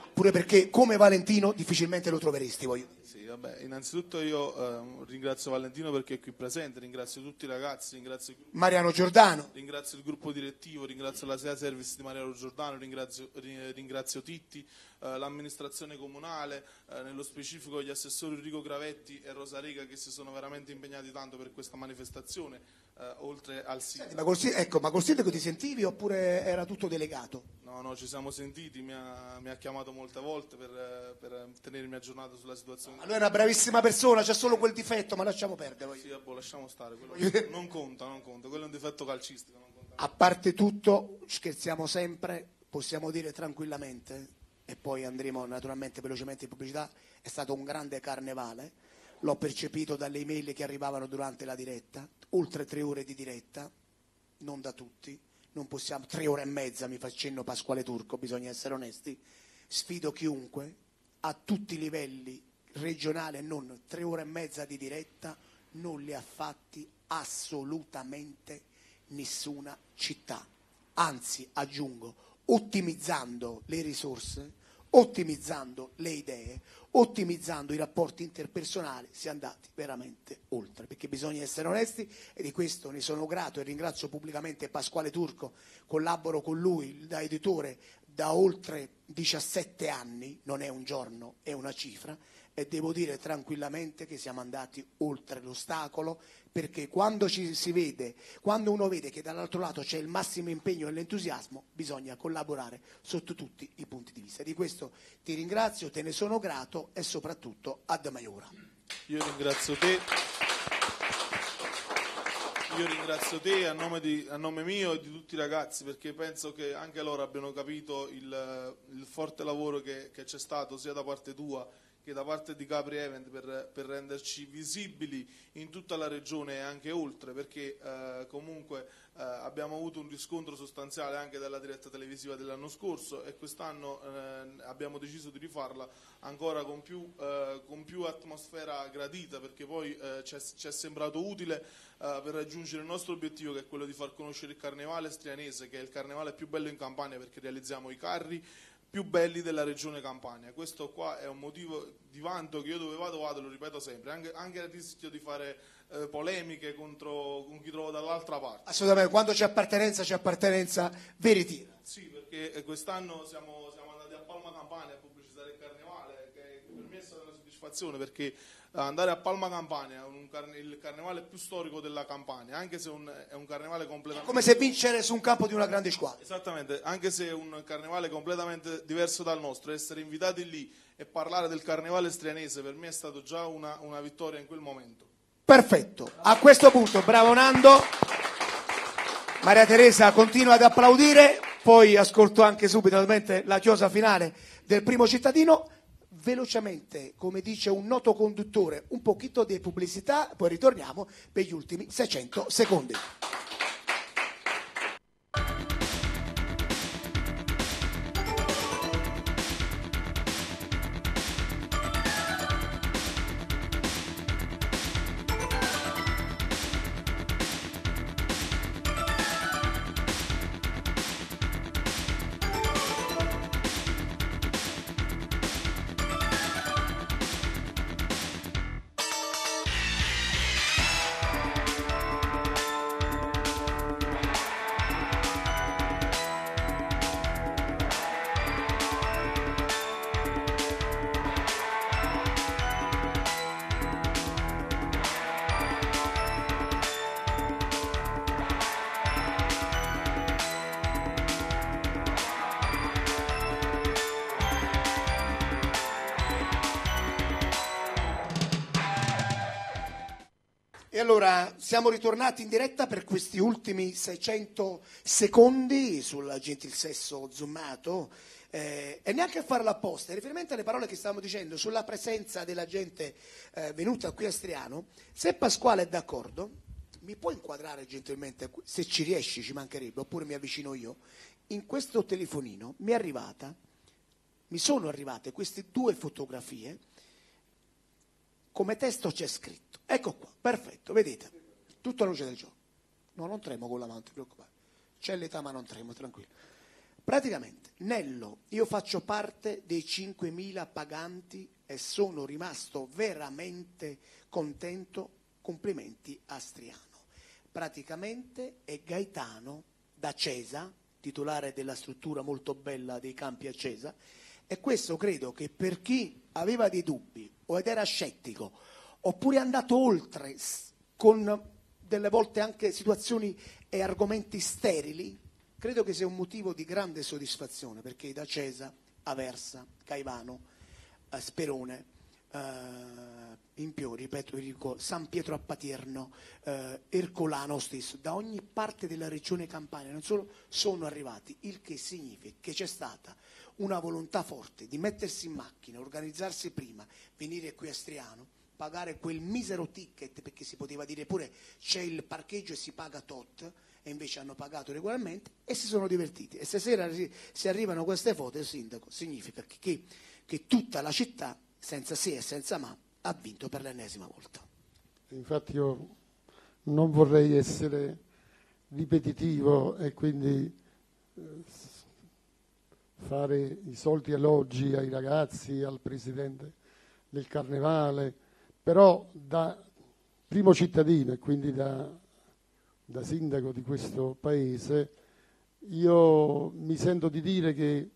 pure perché come Valentino difficilmente lo troveresti, voglio dire. Sì, vabbè, innanzitutto io eh, ringrazio Valentino perché è qui presente, ringrazio tutti i ragazzi, ringrazio il Mariano Giordano, ringrazio il gruppo direttivo, ringrazio la S E A Service di Mariano Giordano, ringrazio, ringrazio Titti, eh, l'amministrazione comunale, eh, nello specifico gli assessori Enrico Gravetti e Rosa Rega che si sono veramente impegnati tanto per questa manifestazione, eh, oltre al sindaco. Ma col, ecco, ma col sindaco ti sentivi oppure era tutto delegato? No, no, ci siamo sentiti, mi ha, mi ha chiamato molte volte per, per tenermi aggiornato sulla situazione. Allora è una bravissima persona, c'è solo quel difetto, ma lasciamo perdere. Sì, vabbè, lasciamo stare, quello non conta, non conta, quello è un difetto calcistico. Non conta. A parte tutto, scherziamo sempre, possiamo dire tranquillamente, e poi andremo naturalmente velocemente in pubblicità, è stato un grande carnevale, l'ho percepito dalle email che arrivavano durante la diretta, oltre tre ore di diretta, non da tutti. Non possiamo, tre ore e mezza, mi fa cenno Pasquale Turco, bisogna essere onesti, sfido chiunque, a tutti i livelli, regionale e non, tre ore e mezza di diretta non li ha fatti assolutamente nessuna città, anzi aggiungo, ottimizzando le risorse, ottimizzando le idee, ottimizzando i rapporti interpersonali, si è andati veramente oltre, perché bisogna essere onesti e di questo ne sono grato e ringrazio pubblicamente Pasquale Turco, collaboro con lui da editore da oltre diciassette anni, non è un giorno, è una cifra, e devo dire tranquillamente che siamo andati oltre l'ostacolo, perché quando ci si vede, quando uno vede che dall'altro lato c'è il massimo impegno e l'entusiasmo, bisogna collaborare sotto tutti i punti di vista. Di questo ti ringrazio, te ne sono grato e soprattutto ad Maiora. Io ringrazio te. Io ringrazio te a nome, di, a nome mio e di tutti i ragazzi, perché penso che anche loro abbiano capito il, il forte lavoro che, che c'è stato sia da parte tua che da parte di Capri Event per, per renderci visibili in tutta la regione e anche oltre, perché eh, comunque eh, abbiamo avuto un riscontro sostanziale anche dalla diretta televisiva dell'anno scorso e quest'anno eh, abbiamo deciso di rifarla ancora con più, eh, con più atmosfera gradita, perché poi eh, ci è sembrato utile eh, per raggiungere il nostro obiettivo, che è quello di far conoscere il carnevale strianese, che è il carnevale più bello in Campania, perché realizziamo i carri più belli della regione Campania. Questo qua è un motivo di vanto che io dove vado vado, lo ripeto sempre, anche, anche a rischio di fare eh, polemiche contro con chi trovo dall'altra parte. Assolutamente, quando c'è appartenenza c'è appartenenza veritiera. Sì, perché quest'anno siamo, siamo andati a Palma Campania a pubblicizzare il carnevale, che per me è stata una soddisfazione, perché andare a Palma Campania, un carne, il carnevale più storico della Campania, anche se un, è un carnevale completamente... Come se vincere su un campo di una grande squadra. Esattamente, anche se è un carnevale completamente diverso dal nostro, essere invitati lì e parlare del carnevale strianese per me è stato già una, una vittoria in quel momento. Perfetto, a questo punto bravo Nando, Maria Teresa continua ad applaudire, poi ascolto anche subito naturalmente la chiosa finale del primo cittadino. Velocemente, come dice un noto conduttore, un pochino di pubblicità, poi ritorniamo per gli ultimi seicento secondi. E allora siamo ritornati in diretta per questi ultimi seicento secondi sul gentil sesso zoomato eh, e neanche a farlo apposta. In riferimento alle parole che stavamo dicendo sulla presenza della gente eh, venuta qui a Striano, se Pasquale è d'accordo, mi può inquadrare gentilmente, se ci riesci ci mancherebbe, oppure mi avvicino io, in questo telefonino mi è arrivata, mi sono arrivate queste due fotografie. Come testo c'è scritto, ecco qua, perfetto, vedete, tutta la luce del giorno. No, non tremo con la mano, non ti preoccupare, c'è l'età ma non tremo, tranquillo. Praticamente, Nello, io faccio parte dei cinquemila paganti e sono rimasto veramente contento, complimenti a Striano. Praticamente è Gaetano da Cesa, titolare della struttura molto bella dei campi a Cesa, e questo credo che per chi aveva dei dubbi o ed era scettico oppure è andato oltre con delle volte anche situazioni e argomenti sterili, credo che sia un motivo di grande soddisfazione, perché da Cesa, Aversa, Caivano, eh, Sperone, eh, in più, ripeto, dico, San Pietro a Patierno, eh, Ercolano stesso, da ogni parte della regione Campania, non solo, sono arrivati, il che significa che c'è stata una volontà forte di mettersi in macchina, organizzarsi prima, venire qui a Striano, pagare quel misero ticket, perché si poteva dire pure c'è il parcheggio e si paga tot, e invece hanno pagato regolarmente e si sono divertiti. E stasera se arrivano queste foto, il sindaco, significa che, che, che tutta la città, senza se e senza ma, ha vinto per l'ennesima volta. Infatti io non vorrei essere ripetitivo e quindi eh, fare i soliti elogi ai ragazzi, al presidente del Carnevale, però da primo cittadino e quindi da, da sindaco di questo paese io mi sento di dire che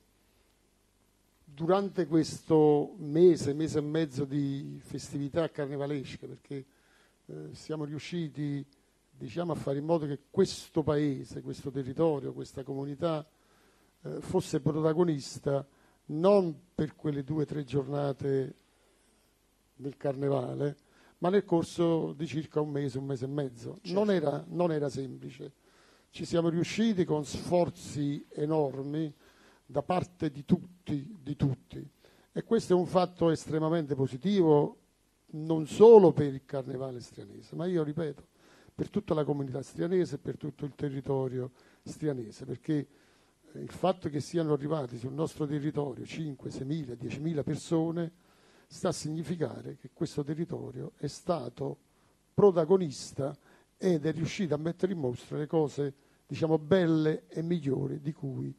durante questo mese, mese e mezzo di festività carnevalesche, perché eh, siamo riusciti, diciamo, a fare in modo che questo paese, questo territorio, questa comunità eh, fosse protagonista non per quelle due o tre giornate del carnevale, ma nel corso di circa un mese, un mese e mezzo. Certo. Non era, non era semplice. Ci siamo riusciti con sforzi enormi da parte di tutti, di tutti. E questo è un fatto estremamente positivo, non solo per il carnevale strianese, ma io ripeto, per tutta la comunità strianese e per tutto il territorio strianese, perché il fatto che siano arrivati sul nostro territorio cinque, seimila, diecimila persone sta a significare che questo territorio è stato protagonista ed è riuscito a mettere in mostra le cose, diciamo, belle e migliori di cui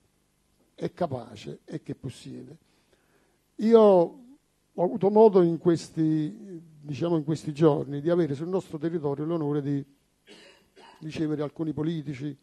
è capace e che possiede. Io ho avuto modo in questi, diciamo, in questi giorni di avere sul nostro territorio l'onore di ricevere alcuni politici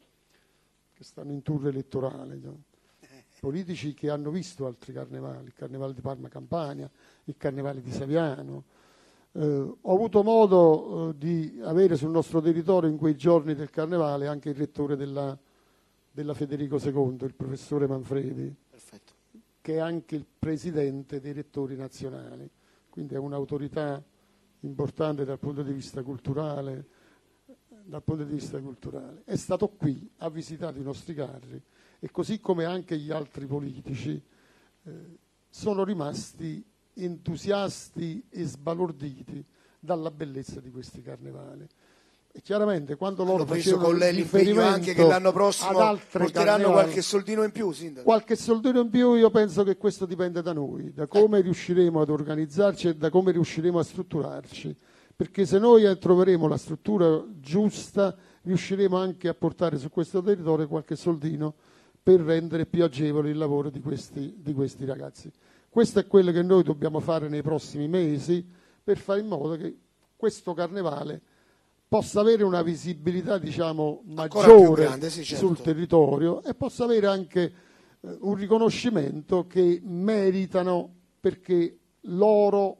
che stanno in tour elettorale, no? Politici che hanno visto altri carnevali, il carnevale di Parma Campania, il carnevale di Saviano. Eh, ho avuto modo eh, di avere sul nostro territorio in quei giorni del carnevale anche il rettore della, della Federico secondo, il professore Manfredi. Perfetto. Che è anche il presidente dei rettori nazionali, quindi è un'autorità importante dal punto di vista culturale, dal punto di vista culturale. È stato qui, ha visitato i nostri carri e così come anche gli altri politici eh, sono rimasti entusiasti e sbalorditi dalla bellezza di questi carnevali. E chiaramente quando loro facevano con lei l'impegno anche che l'anno prossimo porteranno qualche soldino in più, sindaco. Qualche soldino in più, io penso che questo dipende da noi, da come riusciremo ad organizzarci e da come riusciremo a strutturarci, perché se noi troveremo la struttura giusta riusciremo anche a portare su questo territorio qualche soldino per rendere più agevole il lavoro di questi, di questi ragazzi. Questo è quello che noi dobbiamo fare nei prossimi mesi per fare in modo che questo carnevale possa avere una visibilità, diciamo, maggiore grande, sì, certo, sul territorio e possa avere anche eh, un riconoscimento che meritano, perché loro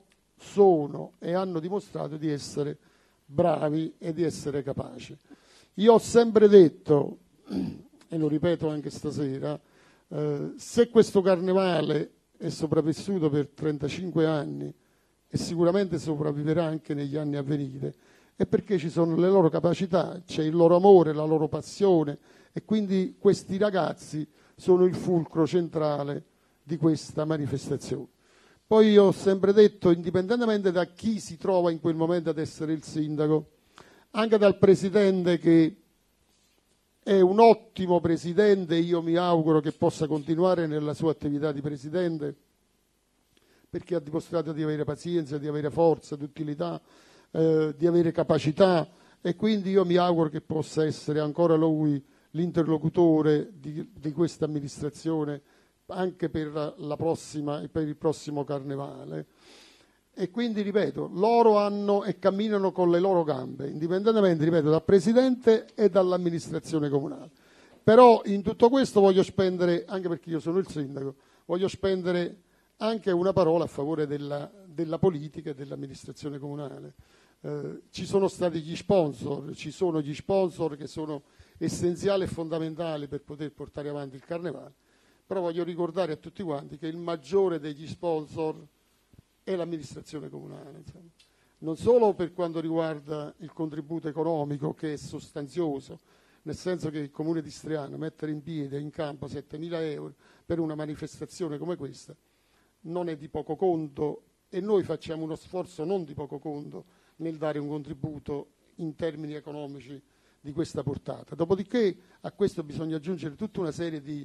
sono e hanno dimostrato di essere bravi e di essere capaci. Io ho sempre detto, e lo ripeto anche stasera, eh, se questo carnevale è sopravvissuto per trentacinque anni e sicuramente sopravviverà anche negli anni a venire, è perché ci sono le loro capacità, c'è il loro amore, la loro passione e quindi questi ragazzi sono il fulcro centrale di questa manifestazione. Poi io ho sempre detto, indipendentemente da chi si trova in quel momento ad essere il sindaco, anche dal presidente che è un ottimo presidente, io mi auguro che possa continuare nella sua attività di presidente, perché ha dimostrato di avere pazienza, di avere forza, di utilità, eh, di avere capacità, e quindi io mi auguro che possa essere ancora lui l'interlocutore di, di questa amministrazione anche per la prossima, per il prossimo carnevale. E quindi, ripeto, loro hanno e camminano con le loro gambe, indipendentemente, ripeto, dal Presidente e dall'amministrazione comunale. Però in tutto questo voglio spendere, anche perché io sono il sindaco, voglio spendere anche una parola a favore della, della politica e dell'amministrazione comunale. Eh, ci sono stati gli sponsor, ci sono gli sponsor che sono essenziali e fondamentali per poter portare avanti il carnevale, però voglio ricordare a tutti quanti che il maggiore degli sponsor è l'amministrazione comunale, insomma. Non solo per quanto riguarda il contributo economico, che è sostanzioso, nel senso che il Comune di Istriano mettere in piedi, in campo settemila euro per una manifestazione come questa non è di poco conto, e noi facciamo uno sforzo non di poco conto nel dare un contributo in termini economici di questa portata. Dopodiché a questo bisogna aggiungere tutta una serie di,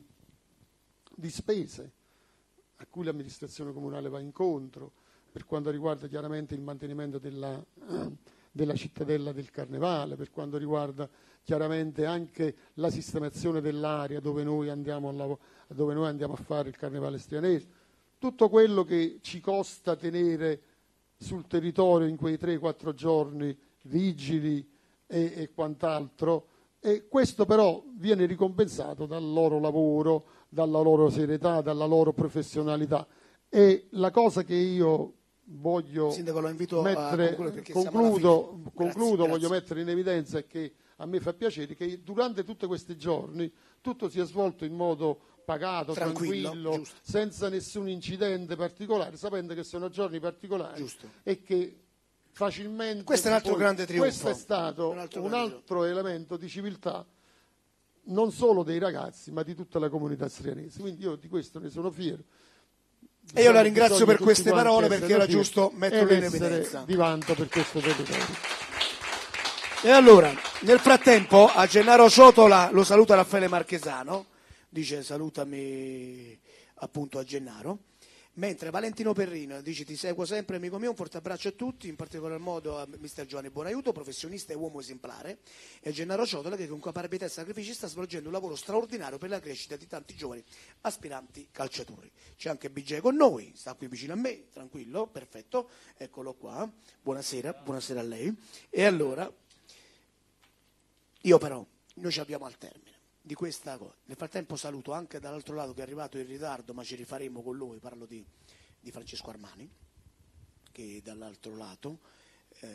di spese a cui l'amministrazione comunale va incontro, per quanto riguarda chiaramente il mantenimento della, della cittadella del Carnevale, per quanto riguarda chiaramente anche la sistemazione dell'area dove noi andiamo a, lav- dove noi andiamo a fare il Carnevale Strianese, tutto quello che ci costa tenere sul territorio in quei tre quattro giorni vigili e, e quant'altro, e questo però viene ricompensato dal loro lavoro, dalla loro serietà, dalla loro professionalità. E la cosa che io voglio Sindaco, lo invito mettere, a concludere, concludo, concludo grazie, voglio grazie. mettere in evidenza, è che a me fa piacere che durante tutti questi giorni tutto sia svolto in modo pagato, Tranquillo, tranquillo, senza nessun incidente particolare, sapendo che sono giorni particolari, Giusto. e che facilmente... Questo è un altro poi, grande trionfo. Questo è stato un altro, un grande altro elemento di civiltà, non solo dei ragazzi, ma di tutta la comunità strianese. Quindi io di questo ne sono fiero. E io la ringrazio Bisogna per tutti queste quanti parole, essere perché era fieri giusto metterle ed in essere evidenza. di vanto per questo territorio. E allora, nel frattempo, a Gennaro Ciotola lo saluta Raffaele Marchesano, dice salutami appunto a Gennaro, mentre Valentino Perrino dice ti seguo sempre amico mio, un forte abbraccio a tutti, in particolar modo a mister Giovanni Buonaiuto, professionista e uomo esemplare, e a Gennaro Ciotola che con caparbietà e sacrifici sta svolgendo un lavoro straordinario per la crescita di tanti giovani aspiranti calciatori. C'è anche B J con noi, sta qui vicino a me, tranquillo, perfetto, eccolo qua, buonasera, buonasera a lei. E allora, io però, noi ci abbiamo al termine di questa cosa. Nel frattempo saluto anche dall'altro lato, che è arrivato in ritardo, ma ci rifaremo con lui, parlo di, di Francesco Armani, che dall'altro lato eh,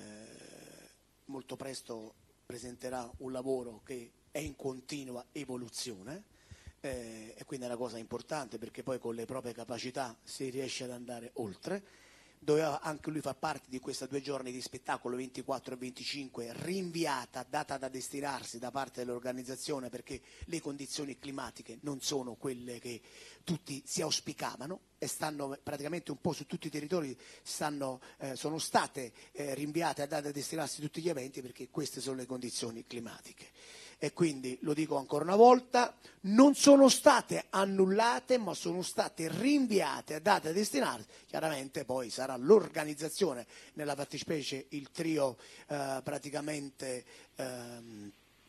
molto presto presenterà un lavoro che è in continua evoluzione, eh, e quindi è una cosa importante, perché poi con le proprie capacità si riesce ad andare oltre. Doveva anche lui far parte di questi due giorni di spettacolo ventiquattro e venticinque, rinviata, data da destinarsi da parte dell'organizzazione, perché le condizioni climatiche non sono quelle che tutti si auspicavano, e stanno praticamente un po' su tutti i territori, stanno, eh, sono state eh, rinviate a data da destinarsi tutti gli eventi, perché queste sono le condizioni climatiche. E quindi, lo dico ancora una volta, non sono state annullate, ma sono state rinviate a data da destinarsi. Chiaramente poi sarà l'organizzazione, nella fattispecie il trio eh, praticamente ehm,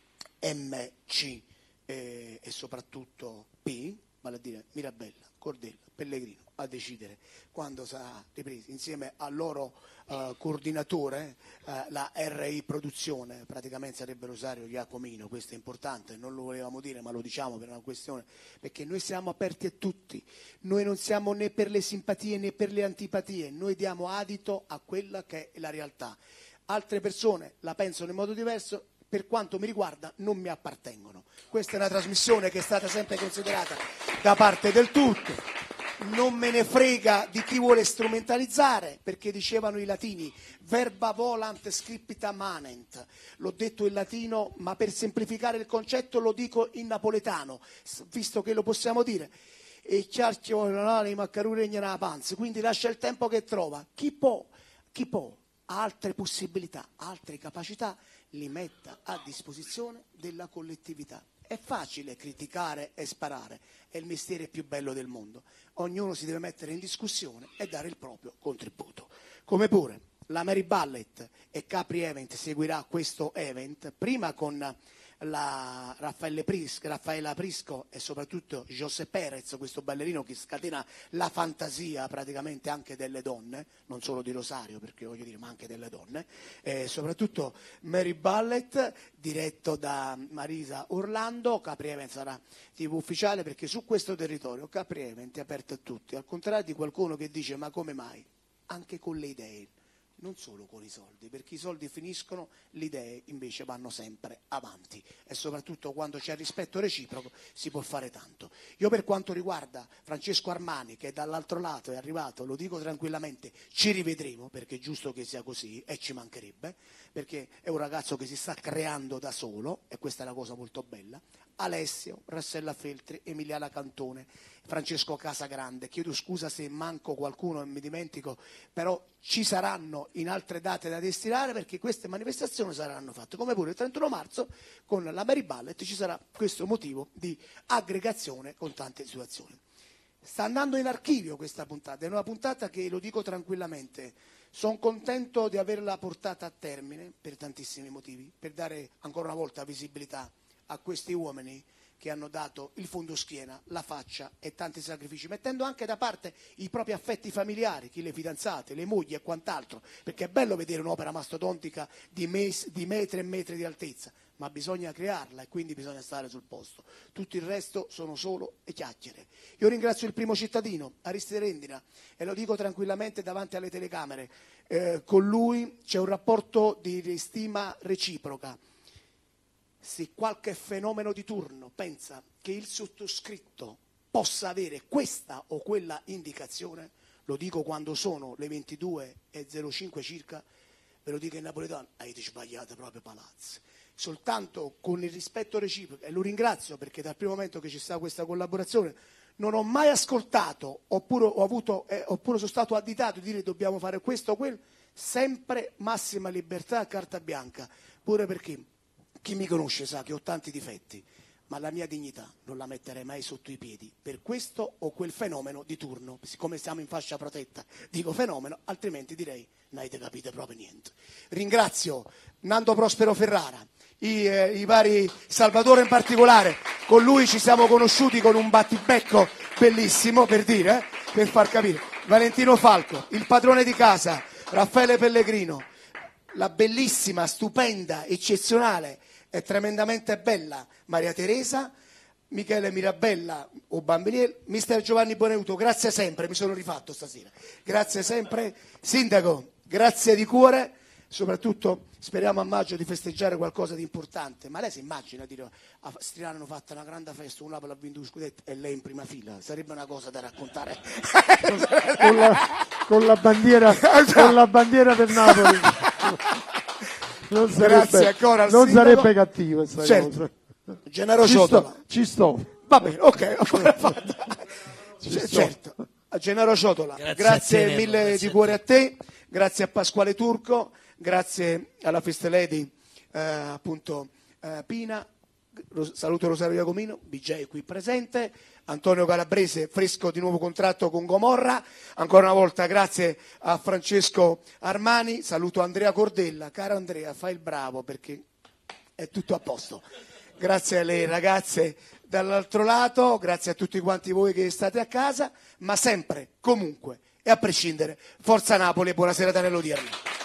M C e, e soprattutto P, vale a dire Mirabella, Cordella, Pellegrino, a decidere quando sarà ripresa, insieme al loro uh, coordinatore, uh, la R I Produzione, praticamente sarebbe Rosario Giacomino. Questo è importante, non lo volevamo dire ma lo diciamo per una questione, perché noi siamo aperti a tutti, noi non siamo né per le simpatie né per le antipatie, noi diamo adito a quella che è la realtà. Altre persone la pensano in modo diverso, per quanto mi riguarda non mi appartengono. Questa è una trasmissione che è stata sempre considerata da parte del tutto. Non me ne frega di chi vuole strumentalizzare, perché dicevano i latini verba volant scripta manent. L'ho detto in latino, ma per semplificare il concetto lo dico in napoletano, visto che lo possiamo dire. E ciarchio l'anima caruregna nella panza, quindi lascia il tempo che trova. Chi può, chi può ha altre possibilità, altre capacità, li metta a disposizione della collettività. È facile criticare e sparare, è il mestiere più bello del mondo. Ognuno si deve mettere in discussione e dare il proprio contributo. Come pure la Mary Ballet e Capri Event seguirà questo event, prima con la Raffaele Pris, Raffaella Prisco e soprattutto José Perez, questo ballerino che scatena la fantasia praticamente anche delle donne, non solo di Rosario, perché voglio dire, ma anche delle donne, e soprattutto Mary Ballet, diretto da Marisa Orlando. Capri Event sarà tivù ufficiale, perché su questo territorio Capri Event è aperto a tutti, al contrario di qualcuno che dice ma come mai? Anche con le idee, non solo con i soldi, perché i soldi finiscono, le idee invece vanno sempre avanti e soprattutto quando c'è rispetto reciproco si può fare tanto. Io per quanto riguarda Francesco Armani, che dall'altro lato è arrivato, lo dico tranquillamente, ci rivedremo, perché è giusto che sia così e ci mancherebbe, perché è un ragazzo che si sta creando da solo e questa è una cosa molto bella. Alessio, Rossella Feltri, Emiliana Cantone, Francesco Casagrande, chiedo scusa se manco qualcuno e mi dimentico, però ci saranno in altre date da destinare, perché queste manifestazioni saranno fatte, come pure il trentuno marzo con la Mary Ballet ci sarà questo motivo di aggregazione con tante situazioni. Sta andando in archivio questa puntata, è una puntata che, lo dico tranquillamente, sono contento di averla portata a termine per tantissimi motivi, per dare ancora una volta visibilità a questi uomini che hanno dato il fondoschiena, la faccia e tanti sacrifici, mettendo anche da parte i propri affetti familiari, chi le fidanzate, le mogli e quant'altro, perché è bello vedere un'opera mastodontica di, mes, di metri e metri di altezza, ma bisogna crearla e quindi bisogna stare sul posto. Tutto il resto sono solo e chiacchiere. Io ringrazio il primo cittadino, Aristide Rendina, e lo dico tranquillamente davanti alle telecamere, eh, con lui c'è un rapporto di stima reciproca. Se qualche fenomeno di turno pensa che il sottoscritto possa avere questa o quella indicazione, lo dico quando sono le ventidue e zero cinque circa, ve lo dico in napoletano, avete sbagliato proprio palazzi. Soltanto con il rispetto reciproco, e lo ringrazio perché dal primo momento che ci sta questa collaborazione non ho mai ascoltato, oppure, ho avuto, eh, oppure sono stato additato di dire dobbiamo fare questo o quello, sempre massima libertà, carta bianca, pure perché chi mi conosce sa che ho tanti difetti, ma la mia dignità non la metterei mai sotto i piedi per questo o quel fenomeno di turno. Siccome siamo in fascia protetta, dico fenomeno, altrimenti direi non avete capito proprio niente. Ringrazio Nando Prospero Ferrara, i, eh, i vari Salvatore in particolare, con lui ci siamo conosciuti con un battibecco bellissimo, per dire, eh, per far capire. Valentino Falco, il padrone di casa, Raffaele Pellegrino, la bellissima, stupenda, eccezionale e tremendamente bella Maria Teresa, Michele Mirabella o Bambiniel, mister Giovanni Buonaiuto, grazie sempre, mi sono rifatto stasera, grazie sempre. Sindaco, grazie di cuore, soprattutto speriamo a maggio di festeggiare qualcosa di importante, ma lei si immagina dire a Striano hanno fatto una grande festa, un Napoli ha vinto lo scudetto e lei in prima fila, sarebbe una cosa da raccontare con, la, con, la bandiera, con la bandiera del Napoli. Non sarebbe, ancora al non sindaco. Sarebbe cattivo questa certo. cosa. Gennaro ci Ciotola. Sto, ci sto. Va bene, ok, C- certo. A Gennaro Ciotola, grazie, grazie a te, mille grazie di a cuore a te, grazie a Pasquale Turco, grazie alla First Lady eh, appunto eh, Pina, Ros- saluto Rosario Iacomino, B J qui presente, Antonio Calabrese, fresco di nuovo contratto con Gomorra, ancora una volta grazie a Francesco Armani, saluto Andrea Cordella, caro Andrea, fai il bravo perché è tutto a posto, grazie alle ragazze dall'altro lato, grazie a tutti quanti voi che state a casa, ma sempre, comunque e a prescindere, Forza Napoli e buonasera Danilo Dierno.